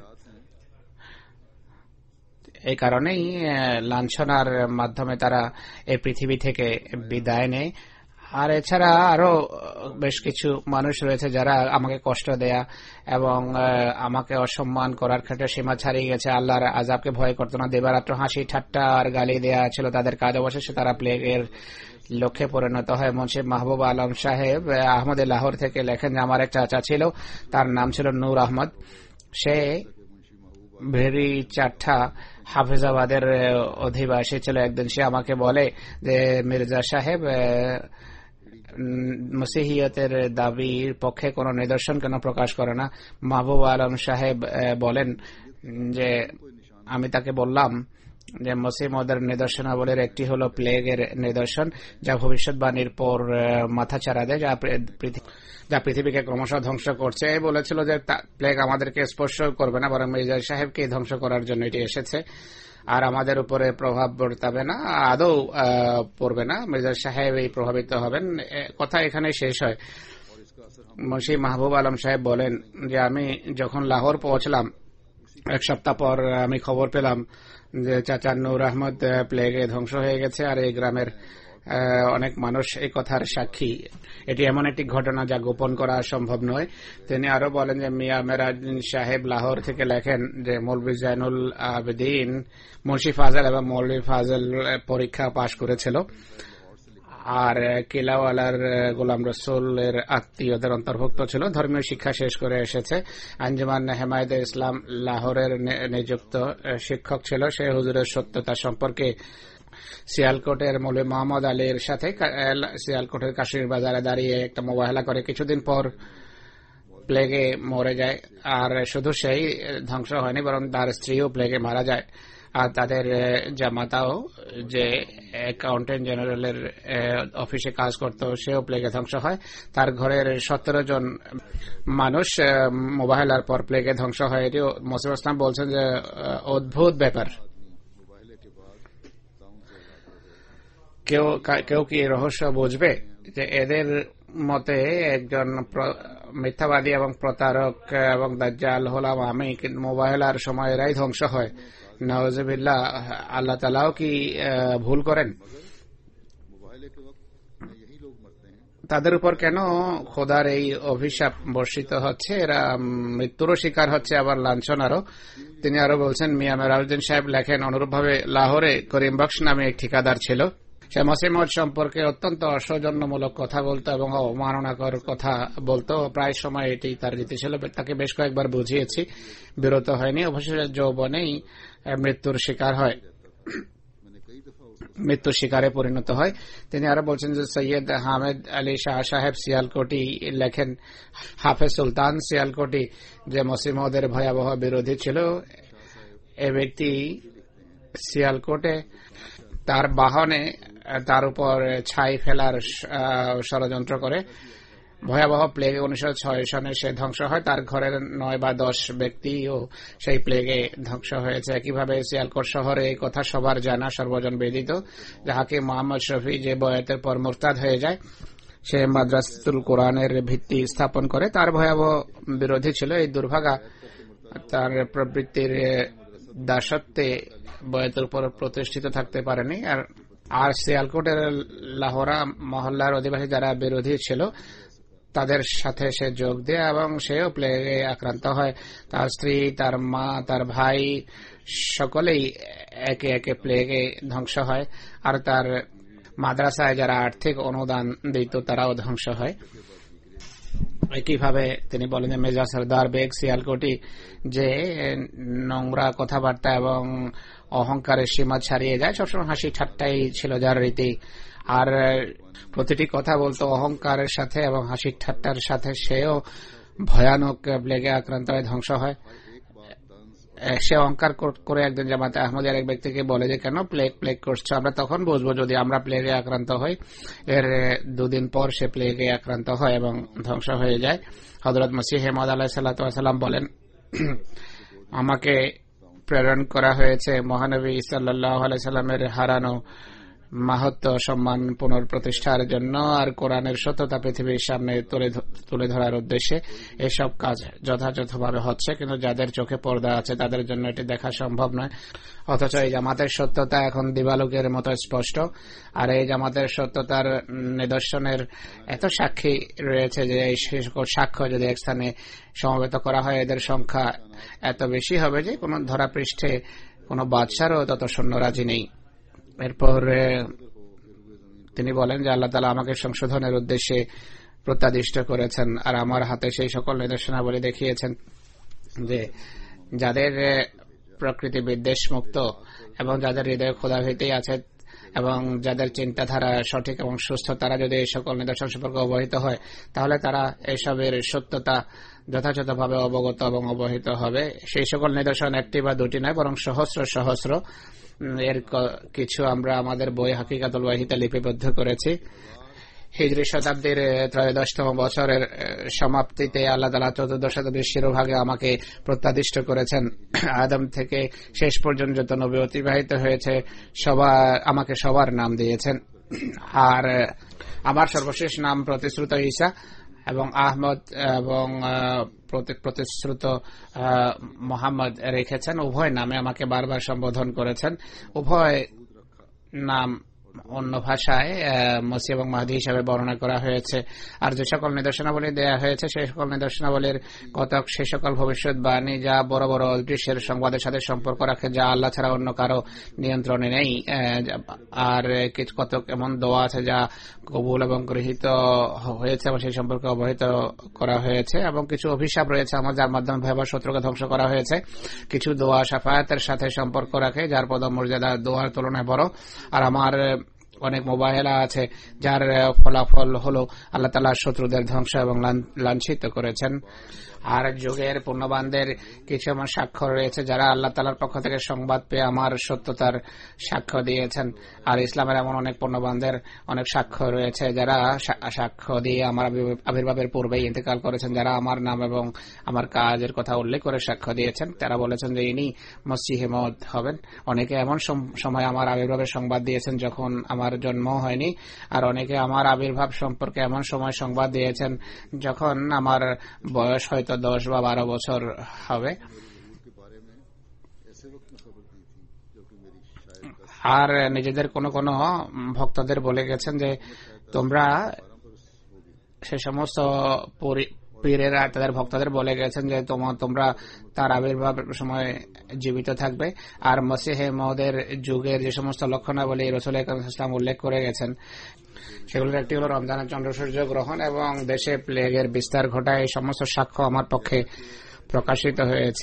এই কারণেই লাঞ্ছনার মাধ্যমে তারা এই পৃথিবী থেকে বিদায় নেয়। আর এছাড়া আরো বেশ কিছু মানুষ রয়েছে যারা আমাকে কষ্ট দেয়া এবং আমাকে অসম্মান করার ক্ষেত্রে সীমা ছাড়িয়ে গেছে। আল্লাহর আযাবকে ভয় করতো না। দেবারাত্র হাসি ঠাট্টা আর গালি দেয়া ছিল তাদের কাজ। অবশেষে তারা প্লেগের লক্ষ্যে পরিণত হয়। মুন্সি মাহবুব আলম সাহেব আহমদে লাহোর থেকে লেখেন যে আমার এক চাচা ছিল, তার নাম ছিল নূর আহমদ। সে ভেরি চাঠা হাফিজাবাদের অধিবাসী ছিল। একদিন সে আমাকে বলে যে মির্জা সাহেব, মসিহিয়তের দাবির পক্ষে কোন নিদর্শন কেন প্রকাশ করে না? মাহবুব আলম সাহেব বলেন যে আমি তাকে বললাম যে মসিহমদের নিদর্শনাবলীর একটি হলো প্লেগের নিদর্শন, যা ভবিষ্যৎবাণীর পর মাথাচাড়া দেয়, যা পৃথিবীকে ক্রমশ ধ্বংস করছে। বলেছিল যে প্লেগ আমাদেরকে স্পর্শ করবে না, বরং মির্জা সাহেবকে ধ্বংস করার জন্য এটি এসেছে, আর আমাদের উপরে প্রভাব বর্তাবে না, আদৌ পড়বে না। মির্জা সাহেব এই প্রভাবিত হবেন। কথা এখানে শেষ হয়। মুন্সি মাহবুব আলম সাহেব বলেন যে আমি যখন লাহোর পৌঁছলাম, 1 সপ্তাহ পর আমি খবর পেলাম যে চাচা নূর আহমদ প্লেগে ধ্বংস হয়ে গেছে, আর এই গ্রামের অনেক মানুষ এই কথার সাক্ষী। এটি এমন একটি ঘটনা যা গোপন করা সম্ভব নয়। তিনি আরো বলেন যে মিয়া মেরাজউদ্দিন সাহেব লাহোর থেকে লেখেন যে মৌলভী জাইনুল আবেদিন মুন্সি ফাজল এবং মৌলভী ফাজল পরীক্ষা পাশ করেছিল, আর কিলাওয়ালার গোলাম রসুলের আত্মীয়দের অন্তর্ভুক্ত ছিল। ধর্মীয় শিক্ষা শেষ করে এসেছে। আঞ্জুমান হেমায়েতে ইসলাম লাহোরের নিযুক্ত শিক্ষক ছিল। সে হুজুরের সত্যতা সম্পর্কে সিয়ালকোটের মৌলভী মোহাম্মদ আলীর সাথে সিয়ালকোটের কাশির বাজারে দাঁড়িয়ে একটা মোবাহেলা করে। কিছুদিন পর প্লেগে মরে যায়। আর শুধু সেই ধ্বংস হয়নি, বরং তার স্ত্রীও প্লেগে মারা যায়। আর তাদের জামাতাও, যে অ্যাকাউন্টেন্ট জেনারেলের অফিসে কাজ করত, সেও প্লেগে ধ্বংস হয়। তার ঘরের 17 জন মানুষ মোবাহেলার পর প্লেগে ধ্বংস হয়। এটি মসিহ ইসলাম বলছেন যে অদ্ভুত ব্যাপার। কেউ কি রহস্য বুঝবে যে এদের মতে একজন মিথ্যাবাদী এবং প্রতারক এবং দাজ্জাল হলাম আমি, মোবাহেলার সময় এরাই ধ্বংস হয়। নাউজুবিল্লাহ, আল্লাহ তাআলাও কি ভুল করেন? তাদের উপর কেন খোদার এই অভিশাপ বর্ষিত হচ্ছে, এরা মৃত্যুরও শিকার হচ্ছে, আবার লাঞ্ছনারও। তিনি আরো বলছেন, মিয়া মেরাজউদ্দিন সাহেব লেখেন, অনুরূপভাবে লাহোরে করিম বক্স নামে এক ঠিকাদার ছিল। সে মসিহ মওদ সম্পর্কে অত্যন্ত অসৌজন্যমূলক কথা বলতো এবং অবমাননাকর কথা বলতো। প্রায় সময় এটি তার রীতি ছিল। তাকে বেশ কয়েকবার বুঝিয়েছি, বিরত হয়নি। অবশেষে যৌবনেই মৃত্যুর শিকারে পরিণত হয়। তিনি আরো বলছেন যে সৈয়দ হামেদ আলী শাহ সাহেব সিয়ালকোটি লেখেন, হাফেজ সুলতান সিয়ালকোটি যে মসিহ মওদের ভয়াবহ বিরোধী ছিল, এ ব্যক্তি সিয়ালকোটে তার বাহনে তার উপর ছাই ফেলার ষড়যন্ত্র করে। ভয়াবহ প্লেগে 1906 সনে সে ধ্বংস হয়। তার ঘরের 9 বা 10 ব্যক্তিও সেই প্লেগে ধ্বংস হয়েছে। একইভাবে সিয়ালকোট শহরে এই কথা সবার জানা, সর্বজন বেদিত, যাহাকে মোহাম্মদ শফি যে বয়াতের পর মুরতাদ হয়ে যায়, সে মাদ্রাসাতুল কোরআনের ভিত্তি স্থাপন করে। তার ভয়াবহ বিরোধী ছিল। এই দুর্ভাগা তার প্রবৃত্তির দাসত্বে বয়াতের উপর প্রতিষ্ঠিত থাকতে পারেনি। আর সিয়ালকোটের লাহোরা মহল্লার অধিবাসী যারা বিরোধী ছিল, তাদের সাথে সে যোগ দেয় এবং সেও প্লেগে আক্রান্ত হয়। তার স্ত্রী, তার মা, তার ভাই সকলেই একে একে প্লেগে ধ্বংস হয়। আর তার মাদ্রাসায় যারা আর্থিক অনুদান দিত, তারাও ধ্বংস হয়। একইভাবে তিনি বলেন, মেজর সরদার বেগ সিয়ালকোটি যে নোংরা কথাবার্তা এবং অহংকারের সীমা ছাড়িয়ে যায়, সবসময় হাসি ঠাট্টাই ছিল যার রীতি। আর প্রতিটি কথা বলতো অহংকারের সাথে এবং হাসি ঠাট্টার সাথে। সেও ভয়ানক প্লেগে আক্রান্ত হয়ে ধ্বংস হয়। সে অহংকার করে একদিন জামাতে আহমদিয়ার এক ব্যক্তিকে বলে যে, কেন প্লেগ করছো? আমরা তখন বুঝবো যদি আমরা প্লেগে আক্রান্ত হই। এর 2 দিন পর সে প্লেগে আক্রান্ত হয় এবং ধ্বংস হয়ে যায়। হযরত মসিহ মাউদ আলাইহিস সালাতু ওয়াস সালাম বলেন, আমাকে প্রেরণ করা হয়েছে মহানবী সাল্লাল্লাহু আলাইহি সাল্লামের হারানো মাহাত্ম্য সম্মান পুনঃপ্রতিষ্ঠার জন্য আর কোরআনের সত্যতা পৃথিবীর সামনে তুলে ধরার উদ্দেশ্যে। এসব কাজ যথাযথভাবে হচ্ছে, কিন্তু যাদের চোখে পর্দা আছে তাদের জন্য এটি দেখা সম্ভব নয়। অথচ এই জামাতের সত্যতা এখন দিবালোকের মতো স্পষ্ট। আর এই জামাতের সত্যতার নিদর্শনের এত সাক্ষী রয়েছে যে এই সাক্ষ্য যদি এক স্থানে সমবেত করা হয়, এদের সংখ্যা এত বেশি হবে যে কোন ধরাপৃষ্ঠে কোন বাদশারও তত সৈন্য রাজি নেই। এরপর তিনি বলেন যে আল্লাহ তাআলা আমাকে সংশোধনের উদ্দেশ্যে প্রত্যাদিষ্ট করেছেন আর আমার হাতে সেই সকল নিদর্শনাবলী দেখিয়েছেন যে যাদের প্রকৃতি বিদ্বেষ মুক্ত এবং যাদের হৃদয়ে খোদাভীতি আছে এবং যাদের চিন্তাধারা সঠিক এবং সুস্থ, তারা যদি এই সকল নিদর্শন সম্পর্কে অবহিত হয়, তাহলে তারা এসবের সত্যতা যথাযথভাবে অবগত এবং অবহিত হবে। সেই সকল নিদর্শন একটি বা দুটি নয়, বরং সহস্র সহস্র। এর কিছু আমরা আমাদের বই হাকিকাতুল ওয়াহিতে লিপিবদ্ধ করেছি। হিজরি শতাব্দীর 13তম বছরের সমাপ্তিতে আল্লাহ তাআলা 14 শতাব্দীর শিরোভাগে আমাকে প্রত্যাদিষ্ট করেছেন। আদম থেকে শেষ পর্যন্ত যত নবী অতিবাহিত হয়েছে আমাকে সবার নাম দিয়েছেন। আর আমার সর্বশেষ নাম প্রতিশ্রুত ঈসা এবং আহমদ এবং প্রতিশ্রুত মোহাম্মদ রেখেছেন। উভয় নামে আমাকে বারবার সম্বোধন করেছেন। উভয় নাম অন্য ভাষায় মসিহ এবং মাহদী হিসাবে বর্ণনা করা হয়েছে। আর যে সকল নিদর্শনাবলী দেয়া হয়েছে সেই সকল নিদর্শনাবলীর কতক সে সকল ভবিষ্যৎবাণী যা বড় বড় অদৃশ্যের সংবাদের সাথে সম্পর্ক রাখে, যা আল্লাহ ছাড়া অন্য কারো নিয়ন্ত্রণে নেই। আর কতক এমন দোয়া আছে যা কবুল এবং গৃহীত হয়েছে এবং সেই সম্পর্কে অবহিত করা হয়েছে। এবং কিছু অভিশাপ রয়েছে আমার, যার মাধ্যমে ভয়াবহ শত্রুকে ধ্বংস করা হয়েছে। কিছু দোয়া শাফায়াতের সাথে সম্পর্ক রাখে, যার পদমর্যাদা দোয়ার তুলনায় বড়। আর আমার অনেক মোবাইলা আছে যার ফলাফল হলো আল্লাহ তাআলা শত্রুদের ধ্বংস এবং লাঞ্ছিত করেছেন। আর যুগের পূর্ণবানদের কিছু আমার সাক্ষ্য রয়েছে যারা আল্লাহ তাআলার পক্ষ থেকে সংবাদ পেয়ে আমার সত্যতার সাক্ষ্য দিয়েছেন। আর ইসলামের এমন অনেক পূর্ণবানদের অনেক সাক্ষ্য রয়েছে যারা সাক্ষ্য দিয়ে আমার আবির্ভাবের পূর্বেই ইন্তেকাল করেছেন, যারা আমার নাম এবং আমার কাজের কথা উল্লেখ করে সাক্ষ্য দিয়েছেন। তারা বলেছেন যে ইনি মসিহ মওদ হবেন। অনেকে এমন সময় আমার আবির্ভাবের সংবাদ দিয়েছেন যখন আমার জন্ম হয়নি, আর অনেকে আমার আবির্ভাব সম্পর্কে এমন সময় সংবাদ দিয়েছেন যখন আমার বয়স হয়তো 10 বা 12 বছর হবে। আর নিজেদের কোন কোন ভক্তদের বলে গেছেন যে তোমরা সে সমস্ত পীরেরা তাদের ভক্তদের বলে গেছেন যে তোমরা তার আবির্ভাবের সময় জীবিত থাকবে। আর মসিহে মওদের যুগের যে সমস্ত লক্ষণাবলী রাসূল আকরাম ইসলাম উল্লেখ করে গেছেন সেগুলোর একটি হল রমজানের চন্দ্র সূর্য গ্রহণ এবং দেশে প্লেগের বিস্তার ঘটায়। এই সমস্ত সাক্ষ্য আমার পক্ষে প্রকাশিত হয়েছে।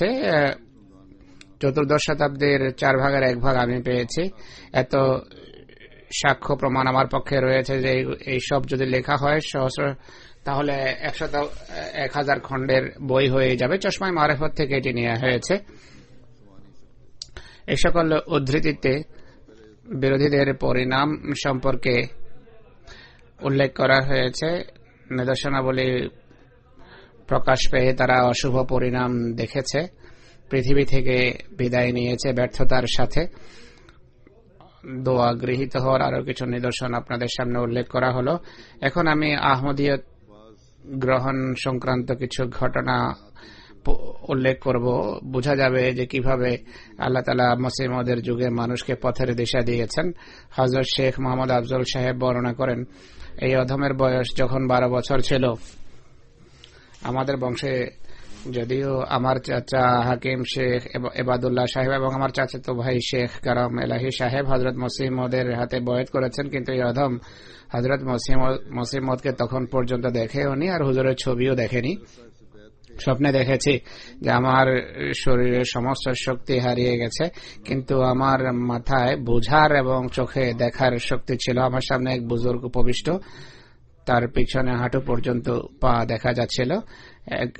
14 শতাব্দীর 4/1 আমি পেয়েছি। এত সাক্ষ্য প্রমাণ আমার পক্ষে রয়েছে যে এইসব যদি লেখা হয় সহস্র, তাহলে 1000 খণ্ডের বই হয়ে যাবে। চশমায় মারিফত থেকে এটি নেওয়া হয়েছে। এই সকল উদ্ধৃতিতে বিরোধীদের পরিণাম সম্পর্কে উল্লেখ করা হয়েছে। নিদর্শনাবলী প্রকাশ পেয়ে তারা অশুভ পরিণাম দেখেছে, পৃথিবী থেকে বিদায় নিয়েছে ব্যর্থতার সাথে। দোয়া গৃহীত হওয়ার আরো কিছু নিদর্শন আপনাদের সামনে উল্লেখ করা হলো। এখন আমি আহমদিয়ত গ্রহণ সংক্রান্ত কিছু ঘটনা উল্লেখ করব। বোঝা যাবে যে কিভাবে আল্লাহ তাআলা মসিহ মওদের যুগে মানুষকে পথের দিশা দিয়েছেন। হযরত শেখ মোহাম্মদ আফজল সাহেব বর্ণনা করেন, এই অধমের বয়স যখন 12 বছর ছিল, আমাদের বংশে যদিও আমার চাচা হাকিম শেখ এবাদুল্লাহ সাহেব এবং আমার চাচাতো ভাই শেখ কারাম এলাহি সাহেব হযরত মসিহ মওদের হাতে বয়াত করেছেন, কিন্তু এই অধম হযরত মসিহ মওদকে তখন পর্যন্ত দেখেওনি আর হুজুরের ছবিও দেখেনি। স্বপ্নে দেখেছি যে আমার শরীরের সমস্ত শক্তি হারিয়ে গেছে, কিন্তু আমার মাথায় বোঝার এবং চোখে দেখার শক্তি ছিল। আমার সামনে এক বুজুর্গ উপবিষ্ট, তার পিছনে হাঁটু পর্যন্ত পা দেখা যাচ্ছিল। এক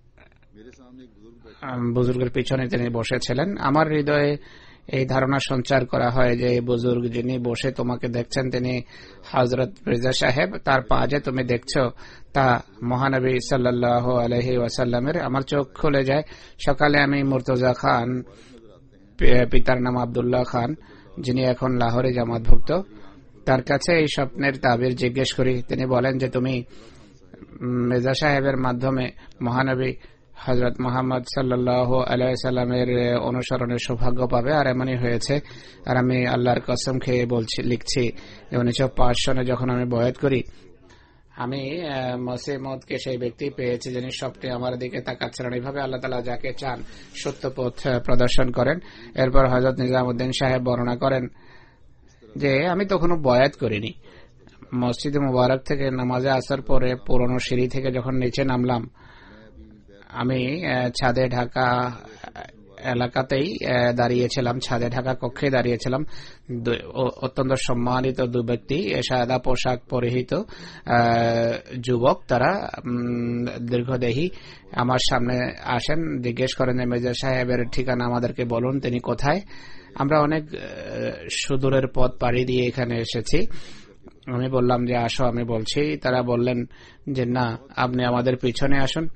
বুজুর্গের পিছনে তিনি বসেছিলেন। আমার হৃদয়ে এই ধারণা সঞ্চার করা হয় যে এই বুজুর্গ যিনি বসে তোমাকে দেখছেন তিনি হযরত মির্জা সাহেব। তার পা যে তুমি দেখছো তা মহানবী সাল্লাল্লাহু আলাইহি ওয়াসাল্লামের। আমার চোখ খুলে যায়। সকালে আমি মুর্তজা খান, পিতার নাম আব্দুল্লাহ খান, যিনি এখন লাহোরে জামাতভুক্ত, তার কাছে এই স্বপ্নের তাবির জিজ্ঞেস করি। তিনি বলেন যে তুমি মির্জা সাহেবের মাধ্যমে মহানবী হযরত মুহাম্মদ সাল্লাল্লাহু আলাইহি সাল্লামের অনুসরণের সৌভাগ্য পাবে। আর এমনই হয়েছে। আর আমি আল্লাহর কসম খেয়ে লিখছি 1905 সনে যখন আমি বয়াত করি, আমি মসিহ মওদকে সেই ব্যক্তি পেয়েছি যিনি স্বপ্নে আমার দিকে তাকাচ্ছিলেন। এইভাবে আল্লাহ তাআলা যাকে চান সত্য পথ প্রদর্শন করেন। এরপর হযরত নিজামউদ্দিন সাহেব বর্ণনা করেন যে আমি তখনও বয়াত করিনি। মসজিদে মুবারক থেকে নামাজে আসার পরে পুরনো সিঁড়ি থেকে যখন নিচে নামলাম, আমি ছাদে ঢাকা এলাকাতেই দাঁড়িয়েছিলাম, ছাদে ঢাকা কক্ষে দাঁড়িয়েছিলাম। অত্যন্ত সম্মানিত দুই ব্যক্তি, সাদা পোশাক পরিহিত যুবক, তারা দীর্ঘদেহী, আমার সামনে আসেন, জিজ্ঞেস করেন মির্জা সাহেবের ঠিকানা আমাদেরকে বলুন, তিনি কোথায়। আমরা অনেক সুদূরের পথ পাড়ি দিয়ে এখানে এসেছি। আমি বললাম যে আসো, আমি বলছি। তারা বললেন যে না, আপনি আমাদের পিছনে আসুন,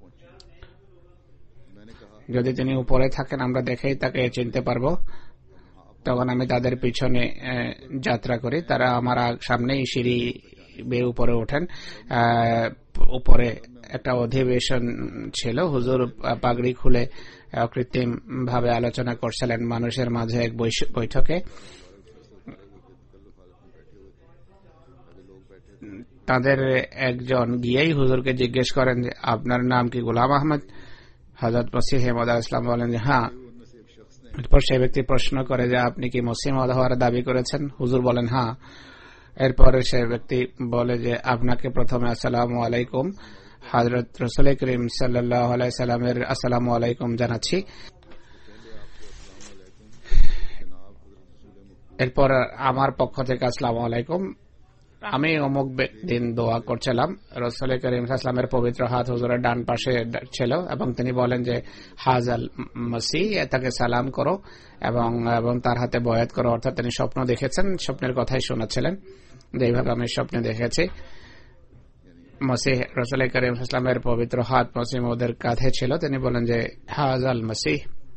যদি তিনি উপরে থাকেন আমরা দেখেই তাকে চিনতে পারবো। তখন আমি তাদের পিছনে যাত্রা করি। তারা আমার সামনেই সিঁড়ি বেয়ে উপরে ওঠেন। উপরে একটা অধিবেশন ছিল। হুজুর পাগড়ি খুলে কৃত্রিম ভাবে আলোচনা করছিলেন মানুষের মাঝে এক বৈঠকে। তাদের একজন গিয়েই হুজুরকে জিজ্ঞেস করেন যে আপনার নাম কি গোলাম আহমদ? হযরত মসিহ মওদ ইসলাম বলেন যে হ্যাঁ। এরপর সেই ব্যক্তি প্রশ্ন করে যে আপনি কি মসিহ মওদ হওয়ার দাবি করেছেন? হুজুর বলেন হ্যাঁ। এরপরে সেই ব্যক্তি বলে যে আপনাকে প্রথমে আসসালামু আলাইকুম, হযরত রাসূল করিম সাল্লাল্লাহু আলাইহি সাল্লামের আসসালামু আলাইকুম জানাচ্ছি। এরপর আমার পক্ষ থেকে আসসালামু আলাইকুম। আমি অমুক দিন দোয়া করছিলাম, রাসূল করিম সাল্লামের পবিত্র হাত হুজুরের ডান পাশে ছিল এবং তিনি বলেন যে হাজাল মসিহ, তাকে সালাম করো এবং তার হাতে বয়াত করো। অর্থাৎ তিনি স্বপ্ন দেখেছেন, স্বপ্নের কথাই শোনাচ্ছিলেন যে এইভাবে আমি স্বপ্নে দেখেছি। মসিহ, রাসূল করিম সাল্লামের পবিত্র হাত মসিহ মওদের কাঁধে ছিল। তিনি বলেন যে হাজাল মসিহ,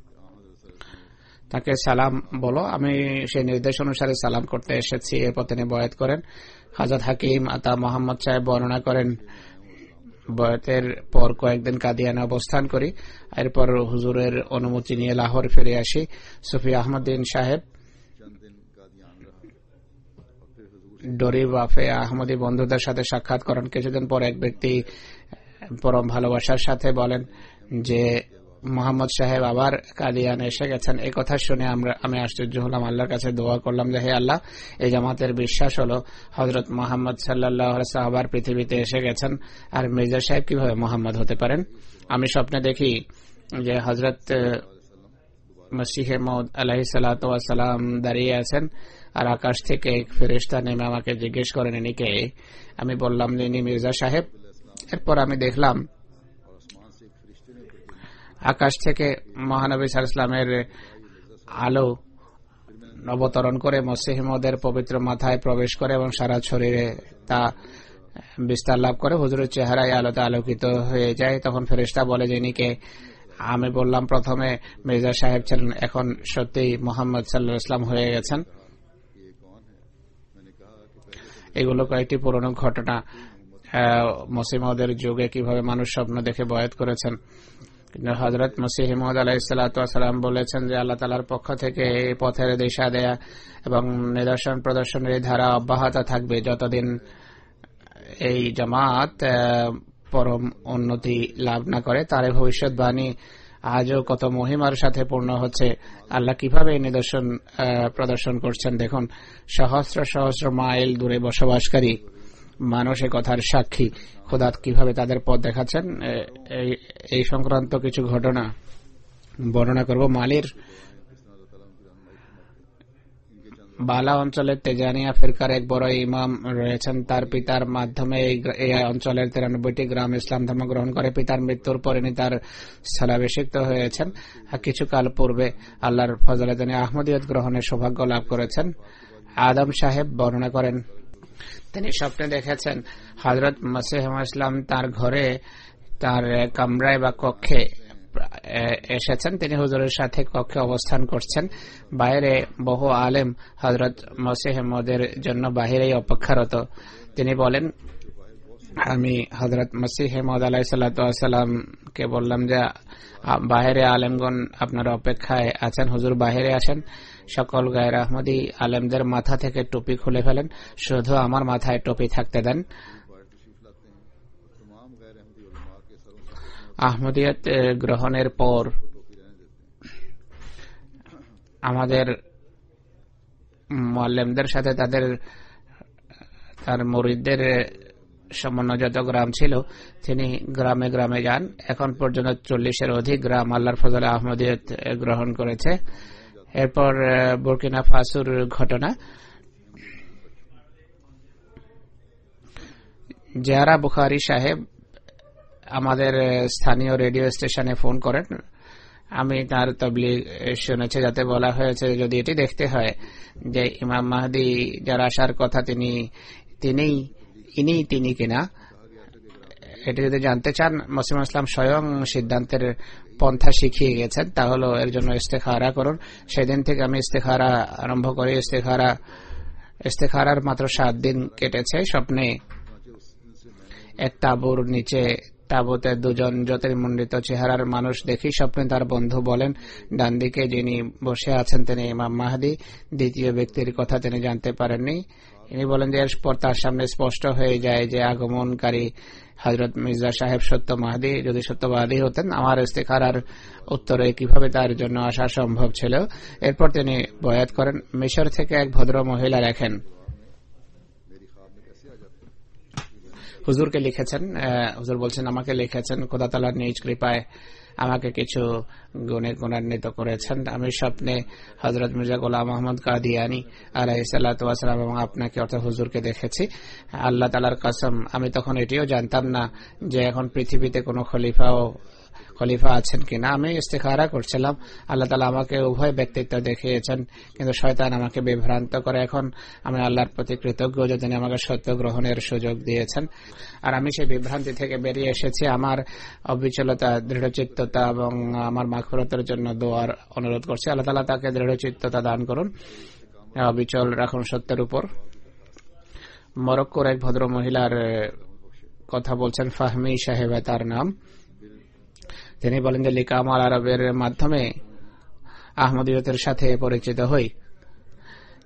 তাকে সালাম বলো। আমি সেই নির্দেশ অনুসারে সালাম করতে এসেছি। এরপর তিনি বয়াত করেন। হযরত হাকিম আতা মোহাম্মদ সাহেব বর্ণনা করেন, বয়াতের পর কয়েকদিন কাদিয়ানে অবস্থান করি। এরপর হুজুরের অনুমতি নিয়ে লাহোর ফিরে আসি। সুফি আহমদ্দিন সাহেব ডরি বাফে আহমদী বন্ধুদের সাথে সাক্ষাৎ করেন। কিছুদিন পর এক ব্যক্তি পরম ভালোবাসার সাথে বলেন যে মোহাম্মদ সাহেব আবার কাদিয়ানে এসে গেছেন। এই কথা শুনে আমি আশ্চর্য হলাম। আল্লাহর কাছে দোয়া করলাম যে হে আল্লাহ, এই জামাতের বিশ্বাস হলো হযরত মুহাম্মদ সাল্লাল্লাহু আলাইহি ওয়াসাল্লাম আবার পৃথিবীতে এসে গেছেন, আর মির্জা সাহেব কিভাবে মুহাম্মদ হতে পারেন? আমি স্বপ্নে দেখি যে হযরত মসিহে মউদ আলাইহিস সালাতু ওয়াস সালাম দাঁড়িয়ে আছেন, আর আকাশ থেকে এক ফেরেশতা নেমে আমাকে জিজ্ঞেস করেন ইনি কে? আমি বললাম যে ইনি মির্জা সাহেব। এরপর আমি দেখলাম আকাশ থেকে মহানবী সাল্লাল্লাহু আলাইহি ওয়াসাল্লামের আলো অবতরণ করে মসিহ মউদের পবিত্র মাথায় প্রবেশ করে এবং সারা শরীরে তা বিস্তার লাভ করে। হুজুরের চেহারায় আলোতে আলোকিত হয়ে যায়। তখন ফেরেশতা বলে যে ইনি কে? আমি বললাম প্রথমে মির্জা সাহেব ছিলেন, এখন সত্যি মোহাম্মদ সাল্লাল্লাহু আলাইহি ওয়াসাল্লাম হয়ে গেছেন। এগুলো কয়েকটি পুরনো ঘটনা, মসিহ মউদের যুগে কিভাবে মানুষ স্বপ্ন দেখে বয়াত করেছেন। হযরত মসিহ মউদ আলাইহিস সালাতু ওয়াস সালাম বলেছেন যে আল্লাহ তাআলার পক্ষ থেকে এই পথের দিশা দেয়া এবং নিদর্শন প্রদর্শনের ধারা অব্যাহত থাকবে যতদিন এই জামাত পরম উন্নতি লাভ না করে। তার ভবিষ্যৎবাণী আজও কত মহিমার সাথে পূর্ণ হচ্ছে। আল্লাহ কিভাবে এই নিদর্শন প্রদর্শন করছেন দেখুন। সহস্র সহস্র মাইল দূরে বসবাসকারী মানুষ এ কথার সাক্ষী। খোদা কিভাবে তাদের পথ দেখাচ্ছেন, এই সংক্রান্ত কিছু ঘটনা বর্ণনা করব। মালির বালা অঞ্চলের তেজানিয়া ফিরকার এক বড় ইমাম রয়েছেন। তার পিতার মাধ্যমে এই অঞ্চলের 93টি গ্রাম ইসলাম ধর্ম গ্রহণ করে। পিতার মৃত্যুর পর ইনি তার স্থলাভিষিক্ত হয়েছেন। কিছুকাল পূর্বে আল্লাহর ফজলে তিনি আহমদিয়ত গ্রহণের সৌভাগ্য লাভ করেছেন। আদম সাহেব বর্ণনা করেন তিনি স্বপ্নে দেখেছেন হযরত মসিহ ইসলাম তার ঘরে, তার কামরায় বা কক্ষে এসেছেন। তিনি হুজুরের সাথে কক্ষে অবস্থান করছেন। বাইরে বহু আলেম হযরত মসিহ মউদের জন্য বাহিরেই অপেক্ষারত। তিনি বলেন আমি হযরত মসিহ মউদ আলাইহিস সালাতু ওয়াস সালামকে বললাম যে বাইরে আলেমগণ আপনার অপেক্ষায় আছেন, হুজুর বাইরে আসেন। সকল গায়র আহমদী আলেমদের মাথা থেকে টুপি খুলে ফেলেন, শুধু আমার মাথায় টুপি থাকতে দেন। আহমদিয়ত গ্রহণের পর আমাদের মুআল্লিমদের সাথে তার মুরিদদের সমন্বয় যত গ্রাম ছিল তিনি গ্রামে গ্রামে যান। এখন পর্যন্ত 40-এর অধিক গ্রাম আল্লাহর ফজলে আহমদিয়ত গ্রহণ করেছে। এরপর বুরকিনা ফাসোর ঘটনা। জারা বুখারী সাহেব আমাদের স্থানীয় রেডিও স্টেশনে ফোন করেন। আমি তার তাবলীগ শুনেছি, যাতে বলা হয়েছে যদি এটি দেখতে হয় যে ইমাম মাহদী যার আসার কথা তিনি কিনা, এটি যদি জানতে চান মসিহ ইসলাম স্বয়ং সিদ্ধান্তের পন্থা শিখিয়ে গেছেন, তাহলে এর জন্য ইস্তেখারা করুন। সেদিন থেকে আমি ইস্তেখারা আরম্ভ করি। ইস্তেখারার মাত্র 7 দিন কেটেছে। স্বপ্নে এক তাঁবুর নিচে তাঁবুতে 2জন জ্যোতির্মণ্ডিত চেহারার মানুষ দেখি। স্বপ্নে তার বন্ধু বলেন ডান দিকে যিনি বসে আছেন তিনি ইমাম মাহদী, দ্বিতীয় ব্যক্তির কথা তিনি জানতে পারেননি। ইনি বলেন যে এরপর তার সামনে স্পষ্ট হয়ে যায় যে আগমনকারী হযরত মির্জা সাহেব সত্য মাহদী। যদি সত্যবাদী হতেন আমার ইস্তেখারার উত্তরে কিভাবে তার জন্য আসা সম্ভব ছিল। এরপর তিনি বয়াত করেন। মিশর থেকে এক ভদ্র মহিলা লেখেন, হুজুরকে লিখেছেন, হুজুর বলছেন আমাকে লিখেছেন খোদা তাআলার নিজ কৃপায় আমাকে কিছু গুণে গুণান্বিত করেছেন। আমি স্বপ্নে হযরত মির্জা গোলাম আহমদ কাদিয়ানী আলাইহিস সালাতু ওয়াস সালাম এবং আপনাকে অর্থাৎ হুজুরকে দেখেছি। আল্লাহ তাআলার কসম আমি তখন এটিও জানতাম না যে এখন পৃথিবীতে কোনো খলিফা আছেন কিনা। আমি ইস্তেখারা করছিলাম। আল্লাহ তাআলা আমাকে উভয় ব্যক্তিত্ব দেখিয়েছেন, কিন্তু শয়তান আমাকে বিভ্রান্ত করে। এখন আমি আল্লাহর প্রতি কৃতজ্ঞ যে তিনি আমাকে সত্য গ্রহণের সুযোগ দিয়েছেন, আর আমি সেই বিভ্রান্তি থেকে বেরিয়ে এসেছি। আমার অবিচলতা, দৃঢ়চিত্ততা এবং আমার মাগফিরাতের জন্য দোয়ার অনুরোধ করছি। আল্লাহ তাআলা তাকে দৃঢ়চিত্ততা দান করুন, অবিচল রাখুন সত্যের উপর। মরক্কোর এক ভদ্র মহিলার কথা বলছেন, ফাহমি সাহেবা তার নাম। তিনি বলেন যে লিকাম আল আরবের মাধ্যমে আহমদিয়তের সাথে পরিচিত হই।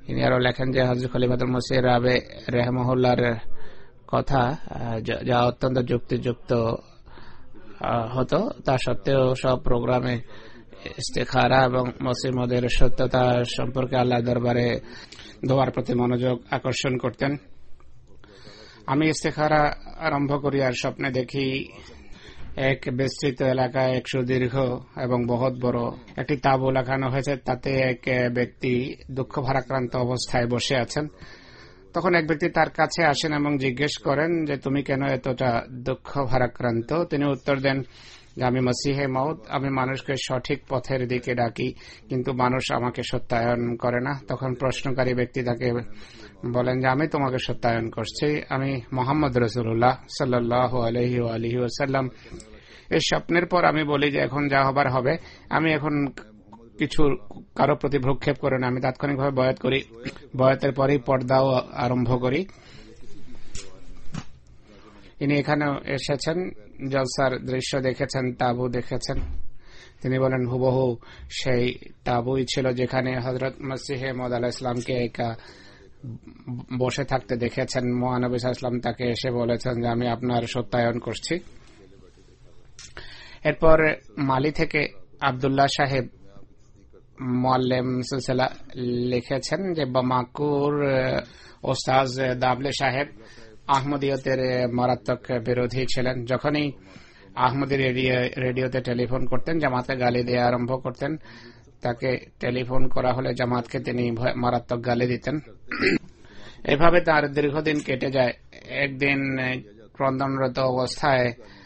ইনি আরো লেখেন যে হযরত খলিফাতুল মসিহ রাবে রাহিমাহুল্লাহর কথা যা অত্যন্ত যুক্তিযুক্ত হতো, তা সত্ত্বেও সব প্রোগ্রামে ইস্তেখারা এবং মসিমদের সত্যতা সম্পর্কে আল্লাহ দরবারে দোয়ার প্রতি মনোযোগ আকর্ষণ করতেন। আমি ইস্তেখারা আরম্ভ করি আর স্বপ্নে দেখি এক বিস্তৃত এলাকায় এক সুদীর্ঘ এবং বহুত বড় একটি তাঁবু লাগানো হয়েছে, তাতে এক ব্যক্তি দুঃখ ভারাক্রান্ত অবস্থায় বসে আছেন। তখন এক ব্যক্তি তার কাছে আসেন এবং জিজ্ঞেস করেন যে তুমি কেন এতটা দুঃখ ভারাক্রান্ত? তিনি উত্তর দেন যে আমি মসিহে মাউদ, আমি মানুষকে সঠিক পথের দিকে ডাকি, কিন্তু মানুষ আমাকে সত্যায়ন করে না। তখন প্রশ্নকারী ব্যক্তি তাকে বলেন যে আমি তোমাকে সত্যায়ন করছি, আমি মোহাম্মদ রাসূলুল্লাহ সাল্লাল্লাহু আলাইহি ওয়া আলিহি ওয়াসাল্লাম। এই স্বপ্নের পর আমি বলি যে এখন যা হবার হবে, আমি এখন কিছু কারো প্রতি ভ্রুক্ষেপ করে না, আমি তাৎক্ষণিকভাবে বয়াত করি। বয়াতের পরেই পর্দাও আরম্ভ করি। ইনি এখানে এসেছেন, জলসার দৃশ্য দেখেছেন, তাঁবু দেখেছেন। তিনি বলেন হুবহু সেই তাঁবুই ছিল যেখানে হযরত মসিহে মাউদ আলাইহিস সালামকে একা বসে থাকতে দেখেছেন। মহানবী সাল্লাল্লাহু আলাইহি ওয়াসাল্লাম তাকে এসে বলেছেন যে আমি আপনার সত্যায়ন করছি। এরপর মালি থেকে আব্দুল্লাহ সাহেব মুআল্লিম সিলসিলা লিখেছেন যে বামাকুর ওস্তাজ দাবলে সাহেব আহমদিয়তের মারাত্মক বিরোধী ছিলেন। যখনই আহমদি রেডিওতে টেলিফোন করতেন, জামাতকে গালি দেওয়া আরম্ভ করতেন। তাকে টেলিফোন করা হলে জামাতকে তিনি মারাত্মক গালি দিতেন। এভাবে তার দীর্ঘদিন কেটে যায়। একদিন ক্রন্দনরত অবস্থায়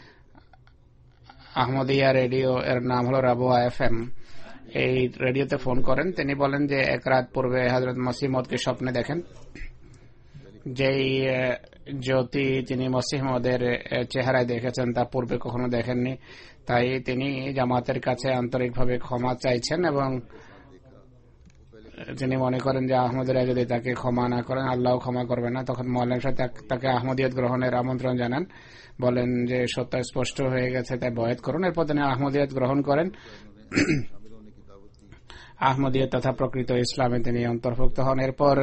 আহমদিয়া রেডিও, এর নাম হল রাবুয়া FM, এই রেডিওতে ফোন করেন। তিনি বলেন যে এক রাত পূর্বে হযরত মসিহ মাউদকে স্বপ্নে দেখেন। যেই জ্যোতি তিনি মসিহ মাউদের চেহারায় দেখেছেন তা পূর্বে কখনো দেখেননি। তাই তিনি জামাতের কাছে আন্তরিকভাবে ক্ষমা চাইছেন এবং তিনি মনে করেন যে আহমদীরা যদি তাকে ক্ষমা না করেন আল্লাহ ক্ষমা করবে না। তখন মৌলানা সাহেব তাকে আহমদিয়ত গ্রহণের আমন্ত্রণ জানান, বলেন যে সত্য স্পষ্ট হয়ে গেছে তাই বয়াত করুন। এরপর তিনি আহমদিয়ত গ্রহণ করেন। আহমদিয়ত তথা প্রকৃত ইসলামে তিনি অন্তর্ভুক্ত হন। এরপর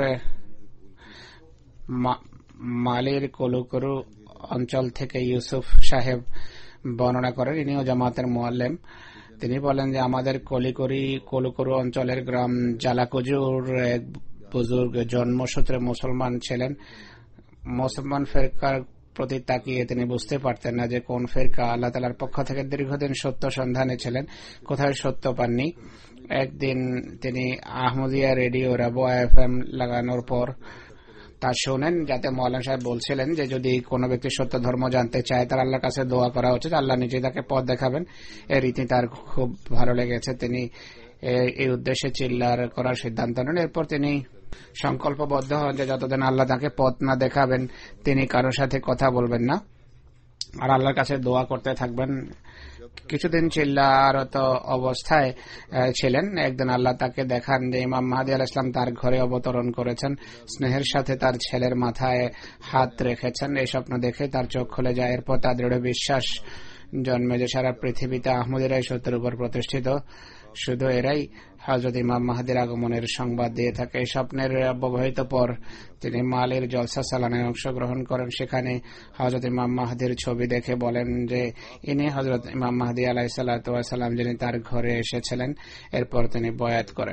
মালির কলুকরু অঞ্চল থেকে ইউসুফ সাহেব বর্ণনা করেন, ইনিও জামাতের মুআল্লিম। তিনি বলেন যে আমাদের কলুকরু অঞ্চলের গ্রাম জালাকুজুর এক বুজুর্গ জন্মসূত্রে মুসলমান ছিলেন। মুসলমান ফেরকার প্রতি তাকিয়ে তিনি বুঝতে পারতেন না যে কোন ফেরকা আল্লাহ তাআলার পক্ষ থেকে। দীর্ঘদিন সত্য সন্ধানে ছিলেন, কোথায় সত্য পাননি। একদিন তিনি আহমদিয়া রেডিও রাবুয়া FM লাগানোর পর তা শোনেন, যাতে মৌলানা সাহেব বলছিলেন যে যদি কোনো ব্যক্তি সত্য ধর্ম জানতে চায় তার আল্লাহর কাছে দোয়া করা উচিত, আল্লাহ নিজে তাকে পথ দেখাবেন। এই রীতি তার খুব ভালো লেগেছে। তিনি এই উদ্দেশ্যে চিল্লার করার সিদ্ধান্ত নেন। এরপর তিনি সংকল্পবদ্ধ হন যে যতদিন আল্লাহ তাকে পথ না দেখাবেন তিনি কারোর সাথে কথা বলবেন না আর আল্লাহর কাছে দোয়া করতে থাকবেন। কিছুদিন চিল্লারত অবস্থায় ছিলেন। একদিন আল্লাহ তাকে দেখান যে ইমাম মাহদী আলাইহিস সালাম তার ঘরে অবতরণ করেছেন, স্নেহের সাথে তার ছেলের মাথায় হাত রেখেছেন। এই স্বপ্ন দেখে তার চোখ খুলে যায়। এরপর তার দৃঢ় বিশ্বাস জন্মে যে সারা পৃথিবীতে আহমদীরাই সত্যের উপর প্রতিষ্ঠিত, শুধু এরাই হযরত ইমাম মাহদীর আগমনের সংবাদ দিয়ে থাকে। এই স্বপ্নের অব্যবহিত পর তিনি মালির জলসা সালানায় অংশগ্রহণ করেন। সেখানে হযরত ইমাম মাহদীর ছবি দেখে বলেন যে ইনি হযরত ইমাম মাহদী আলাইহিস সালাতু ওয়াস সালাম, যিনি তার ঘরে এসেছিলেন। এরপর তিনি বয়াত করেন।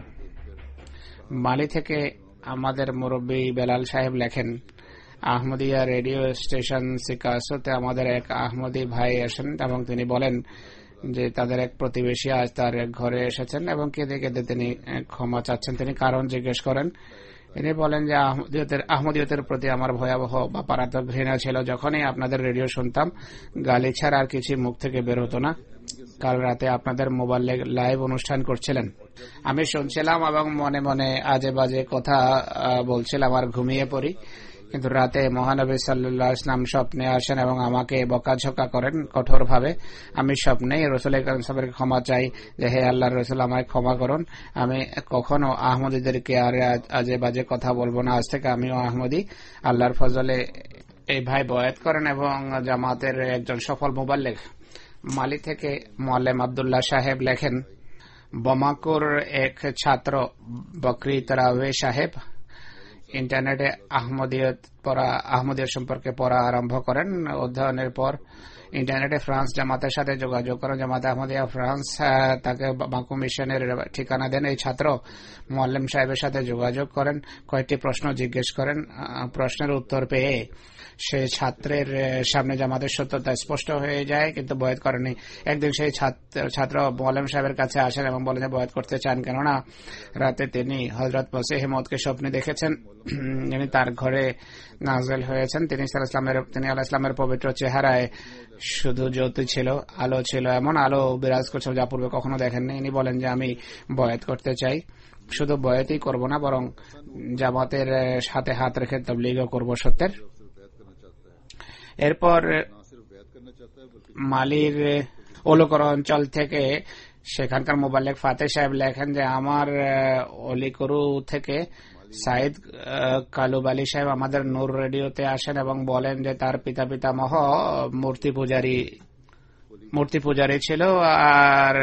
মালি থেকে আমাদের মুরব্বী বেলাল সাহেব লেখেন, আহমদিয়া রেডিও স্টেশন সিকাসোতে আমাদের এক আহমদী ভাই আসেন এবং তিনি বলেন যে তাদের এক প্রতিবেশী আজ তার ঘরে এসেছেন এবং কেঁদে কেঁদে তিনি ক্ষমা চাচ্ছেন। তিনি কারণ জিজ্ঞেস করেন। তিনি বলেন যে আহমদিয়তের প্রতি আমার ভয়াবহ বা মারাত্মক ঘৃণা ছিল। যখনই আপনাদের রেডিও শুনতাম গালি ছাড়া আর কিছু মুখ থেকে বের হতো না। কাল রাতে আপনাদের মোবাইল লাইভ অনুষ্ঠান করছিলেন, আমি শুনছিলাম এবং মনে মনে আজে বাজে কথা বলছিলাম আর ঘুমিয়ে পড়ি। কিন্তু রাতে মহানবী সাল্লাল্লাহু আলাইহি ওয়াসাল্লাম স্বপ্নে আসেন এবং আমাকে বকাঝকা করেন কঠোরভাবে। আমি স্বপ্নে রাসূল কারীম সাল্লাল্লাহু আলাইহি ওয়াসাল্লামের ক্ষমা চাই যে হে আল্লাহর রাসূল, আমায় ক্ষমা করুন, আমি কখনো আহমদীদেরকে আর আজে বাজে কথা বলবো না, আজ থেকে আমিও আহমদী। আল্লাহর ফজলে এই ভাই বয়াত করেন এবং জামাতের একজন সফল মুবাল্লিগ। মালি থেকে মুআল্লিম আব্দুল্লাহ সাহেব লেখেন, বমাকুর এক ছাত্র বকরি তারাওয়ে সাহেব ইন্টারনেটে আহমদিয়ত সম্পর্কে পড়া আরম্ভ করেন। অধ্যয়নের পর ইন্টারনেটে ফ্রান্স জামাতের সাথে যোগাযোগ করেন। জামাতে আহমদিয়া ফ্রান্স তাকে বাকু মিশনের ঠিকানা দেন। এই ছাত্র মোয়াল্লেম সাহেবের সাথে যোগাযোগ করেন, কয়েকটি প্রশ্ন জিজ্ঞেস করেন। প্রশ্নের উত্তর পেয়ে সে ছাত্রের সামনে জামাতের সত্যতা স্পষ্ট হয়ে যায়, কিন্তু বয়াত করেনি। একদিন সেই ছাত্র মোয়াল্লেম সাহেবের কাছে আসেন এবং বলেন যে বয়াত করতে চান, কেননা রাতে তিনি হযরত মসিহ মউদ-কে স্বপ্নে দেখেছেন, যিনি তার ঘরে নাযিল হয়েছেন। তিনি আলাইহিস সালামের পবিত্র চেহারায় শুধু জ্যোতি ছিল, আলো ছিল, এমন আলো বিরাজ করছিল যা পূর্বে কখনো দেখেননি। ইনি বলেন যে আমি বয়াত করতে চাই, শুধু বয়াতই করব না, বরং জামাতের সাথে হাত রেখে তাবলীগও করব সত্যের। এরপর মালির ওলকর অঞ্চল থেকে সেখানকার মোবাল্লেগ ফাতে সাহেব লেখেন যে আমার অলিকরু থেকে সাইদ কালুব আলী সাহেব আমাদের নূর রেডিওতে আসেন এবং বলেন যে তার পিতামহ মূর্তি পূজারী ছিল, আর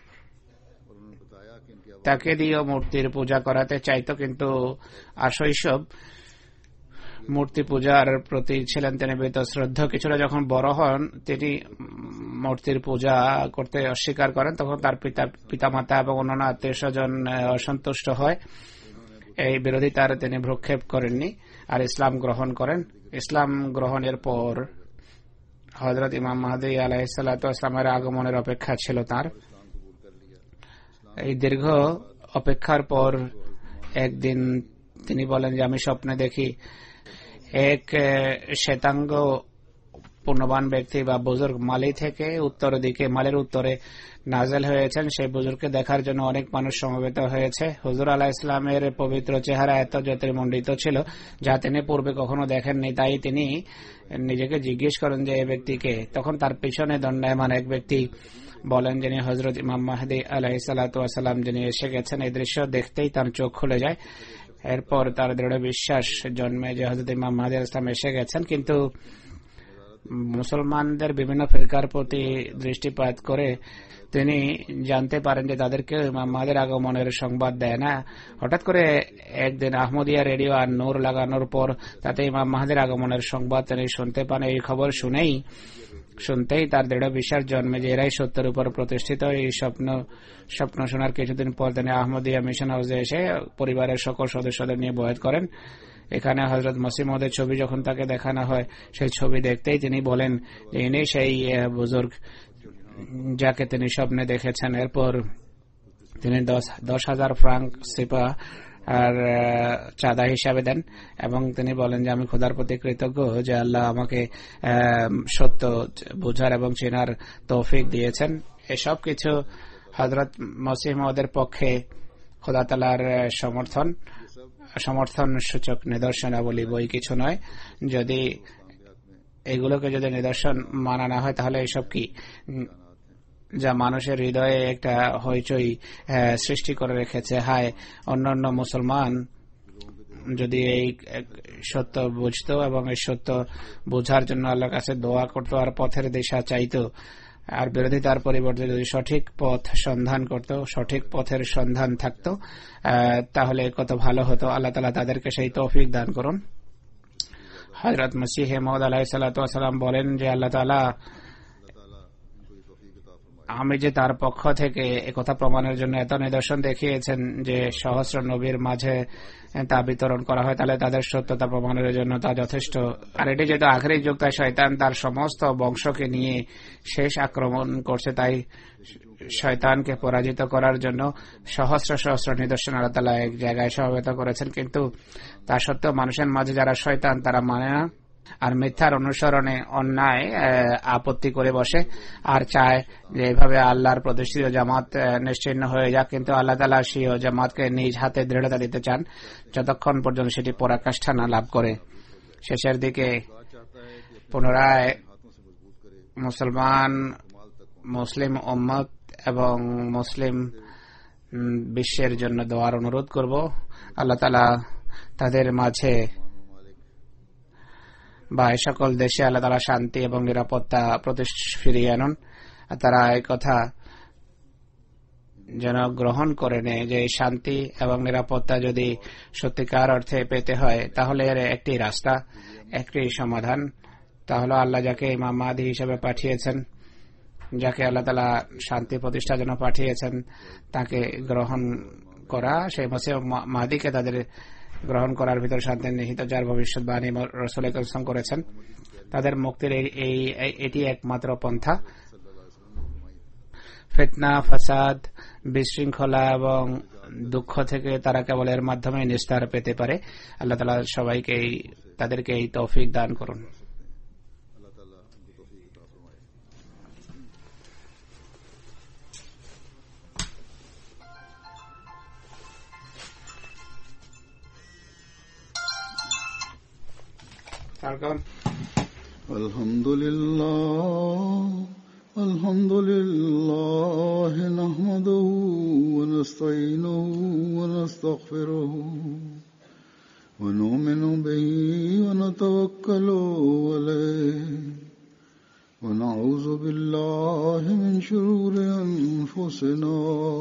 তাকে দিয়েও মূর্তির পূজা করাতে চাইতো, কিন্তু শৈশব মূর্তি পূজার প্রতি ছিলেন তিনি বীতশ্রদ্ধ। কিছুটা যখন বড় হন তিনি মূর্তির পূজা করতে অস্বীকার করেন, তখন তার পিতামাতা এবং অন্যান্য আত্মীয় স্বজন অসন্তুষ্ট হয়। এই বিরোধিতার তিনি ভ্রুক্ষেপ করেননি আর ইসলাম গ্রহণ করেন। ইসলাম গ্রহণের পর হযরত ইমাম মাহদী আলাইহিস সালাতু ওয়াস সালামের আগমনের অপেক্ষা ছিল তার। এই দীর্ঘ অপেক্ষার পর একদিন তিনি বলেন যে আমি স্বপ্নে দেখি এক শ্বেতাঙ্গ পুণ্যবান ব্যক্তি বা বুজুর্গ মালি থেকে মালের উত্তরে নাজেল হয়েছেন। সেই বুজুর্গকে দেখার জন্য অনেক মানুষ সমবেত হয়েছে। হুজুর আলাইহিস সালামের পবিত্র চেহারা এত জ্যোতির্মণ্ডিত ছিল যা তিনি পূর্বে কখনো দেখেননি। তাই তিনি নিজেকে জিজ্ঞেস করেন যে এই ব্যক্তিকে। তখন তার পিছনে দণ্ডায়মান এক ব্যক্তি বলেন যিনি হযরত ইমাম মাহদী আলাইহিস সালাতু ওয়াস সালাম, যিনি এসে গেছেন। এই দৃশ্য দেখতেই তার চোখ খুলে যায়। এরপর তার দৃঢ় বিশ্বাস জন্মে যে হযরত ইমাম মাহদী আলাইহিস সালাম এসে গেছেন। কিন্তু মুসলমানদের বিভিন্ন ফিরকার প্রতি দৃষ্টিপাত করে তিনি জানতে পারেন যে তাদেরকে ইমাম মাহদীর আগমনের সংবাদ দেয় না। হঠাৎ করে একদিন আহমদিয়া রেডিও আর নূর লাগানোর পর তাতে ইমাম মাহদীর আগমনের সংবাদ তিনি শুনতে পান। এই খবর শুনতেই তার দৃঢ় বিশ্বাস জন্মে যে এরাই সত্যের উপর প্রতিষ্ঠিত। এই স্বপ্ন শোনার কিছুদিন পর তিনি আহমদিয়া মিশন হাউসে এসে পরিবারের সকল সদস্যদের নিয়ে বয়াত করেন। এখানে হযরত মসিহ মউদের ছবি যখন তাকে দেখানো হয়, সেই ছবি দেখতেই তিনি বলেন যে ইনি সেই বুজুর্গ যাকে তিনি স্বপ্নে দেখেছেন। এরপর তিনি 10,000 ফ্রাঙ্ক সিপা আর চাঁদা হিসাবে দেন এবং তিনি বলেন যে আমি খোদার প্রতি কৃতজ্ঞ যে আল্লাহ আমাকে সত্য বুঝার এবং চেনার তৌফিক দিয়েছেন। এসব কিছু হযরত মসিহ মউদের পক্ষে খোদা তাআলার সমর্থন সূচক নিদর্শনাবলী বই কিছু নয়। যদি এগুলোকে নিদর্শন মানা না হয় তাহলে এসব কি, যা মানুষের হৃদয়ে একটা হইচই সৃষ্টি করে রেখেছে। হায়, অন্যান্য মুসলমান যদি এই সত্য বুঝতো এবং এই সত্য বোঝার জন্য আল্লাহর কাছে দোয়া করতো আর পথের দিশা চাইতো, আর বিরোধিতার পরিবর্তে যদি সঠিক পথ সন্ধান করত, সঠিক পথের সন্ধান থাকতো, তাহলে কত ভালো হতো। আল্লাহ তাআলা তাদেরকে সেই তৌফিক দান করুন। হযরত মসিহ মউদ আলাইহিস সালাতু ওয়াস সালাম বলেন যে আল্লাহ তাআলা আমি যে তার পক্ষ থেকে একথা প্রমাণের জন্য এত নিদর্শন দেখিয়েছেন যে সহস্র নবীর মাঝে তা বিতরণ করা হয়, তাহলে তাদের সত্যতা প্রমাণের জন্য তা যথেষ্ট। আর এটি যেহেতু আখেরি যুগ, তাই শয়তান তার সমস্ত বংশকে নিয়ে শেষ আক্রমণ করছে। তাই শয়তানকে পরাজিত করার জন্য সহস্র সহস্র নিদর্শন আল্লাহ তাআলা এক জায়গায় সমবেত করেছেন। কিন্তু তা সত্ত্বেও মানুষের মাঝে যারা শয়তান তারা মানে না আর মিথ্যার অনুসরণে অন্যায় আপত্তি করে বসে আর চায় যে এভাবে আল্লাহর প্রতিষ্ঠিত জামাত নিশ্চিহ্ন হয়ে যাক। কিন্তু আল্লাহ তাআলা সেই জামাতকে নিজ হাতে দৃঢ়তা দিতে চান যতক্ষণ পর্যন্ত সেটি পরাকাষ্ঠা না লাভ করে। শেষের দিকে পুনরায় মুসলিম উম্মত এবং মুসলিম বিশ্বের জন্য দোয়ার অনুরোধ করব। আল্লাহ তাআলা তাদের মাঝে বা এই সকল দেশে আল্লাহ তাআলা শান্তি এবং নিরাপত্তা ফিরিয়ে আনুন। তারা এই কথা যেন গ্রহণ করে নেয় যে শান্তি এবং নিরাপত্তা যদি সত্যিকার অর্থে পেতে হয় তাহলে এর একটি রাস্তা, একটি সমাধান, তাহলে আল্লাহ যাকে ইমাম মাহদী হিসেবে পাঠিয়েছেন, যাকে আল্লাহ তাআলা শান্তি প্রতিষ্ঠার জন্য পাঠিয়েছেন, তাকে গ্রহণ করা, সেই মসিহ মাহদীকে তাদের গ্রহণ করার ভিতর শান্তি নিহিত, যার ভবিষ্যৎবাণী রাসূল সাল্লাল্লাহু করেছেন। তাদের মুক্তির এটি একমাত্র পন্থা। ফিতনা, ফাসাদ, বিশৃঙ্খলা এবং দুঃখ থেকে তারা কেবল এর মাধ্যমে নিস্তার পেতে পারে। আল্লাহ তাআলা সবাইকে তাদেরকে এই তৌফিক দান করুন। আলহামদুলিল্লাহ নাহমাদুহু ওয়া নাস্তাঈনুহু ওয়া নাস্তাগফিরুহু ওয়া নু'মিনু বিহি ওয়া নাতাওয়াক্কালু আলাইহি ওয়া নাউযু বিল্লাহি মিন শুরুরি আনফুসিনা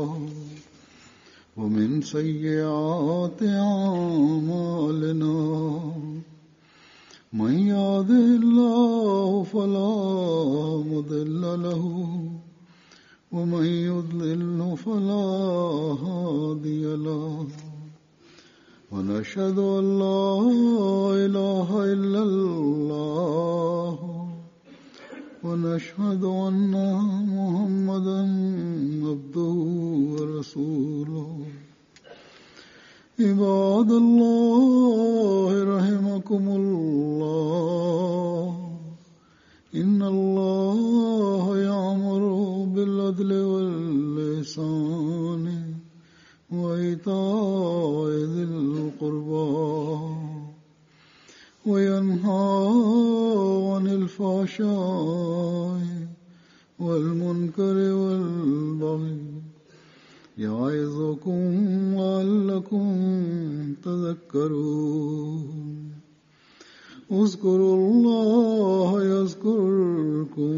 ওয়া মিন সাইয়্যাতি আ'মালিনা। من يهده الله فلا مضل له ومن يضلل فلا هادي له ونشهد أن لا إله إلا الله ونشهد أن محمدا عبده ورسوله. عباد الله رحمكم الله إن الله يأمر بالعدل والإحسان وإيتاء ذي القربى وينهى عن الفحشاء والمنكر والبغي يعظكم لعلكم تذكرون. اذكروا الله يذكركم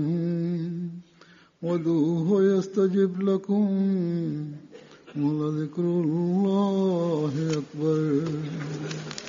وادعوه يستجب لكم ولذكر الله أكبر.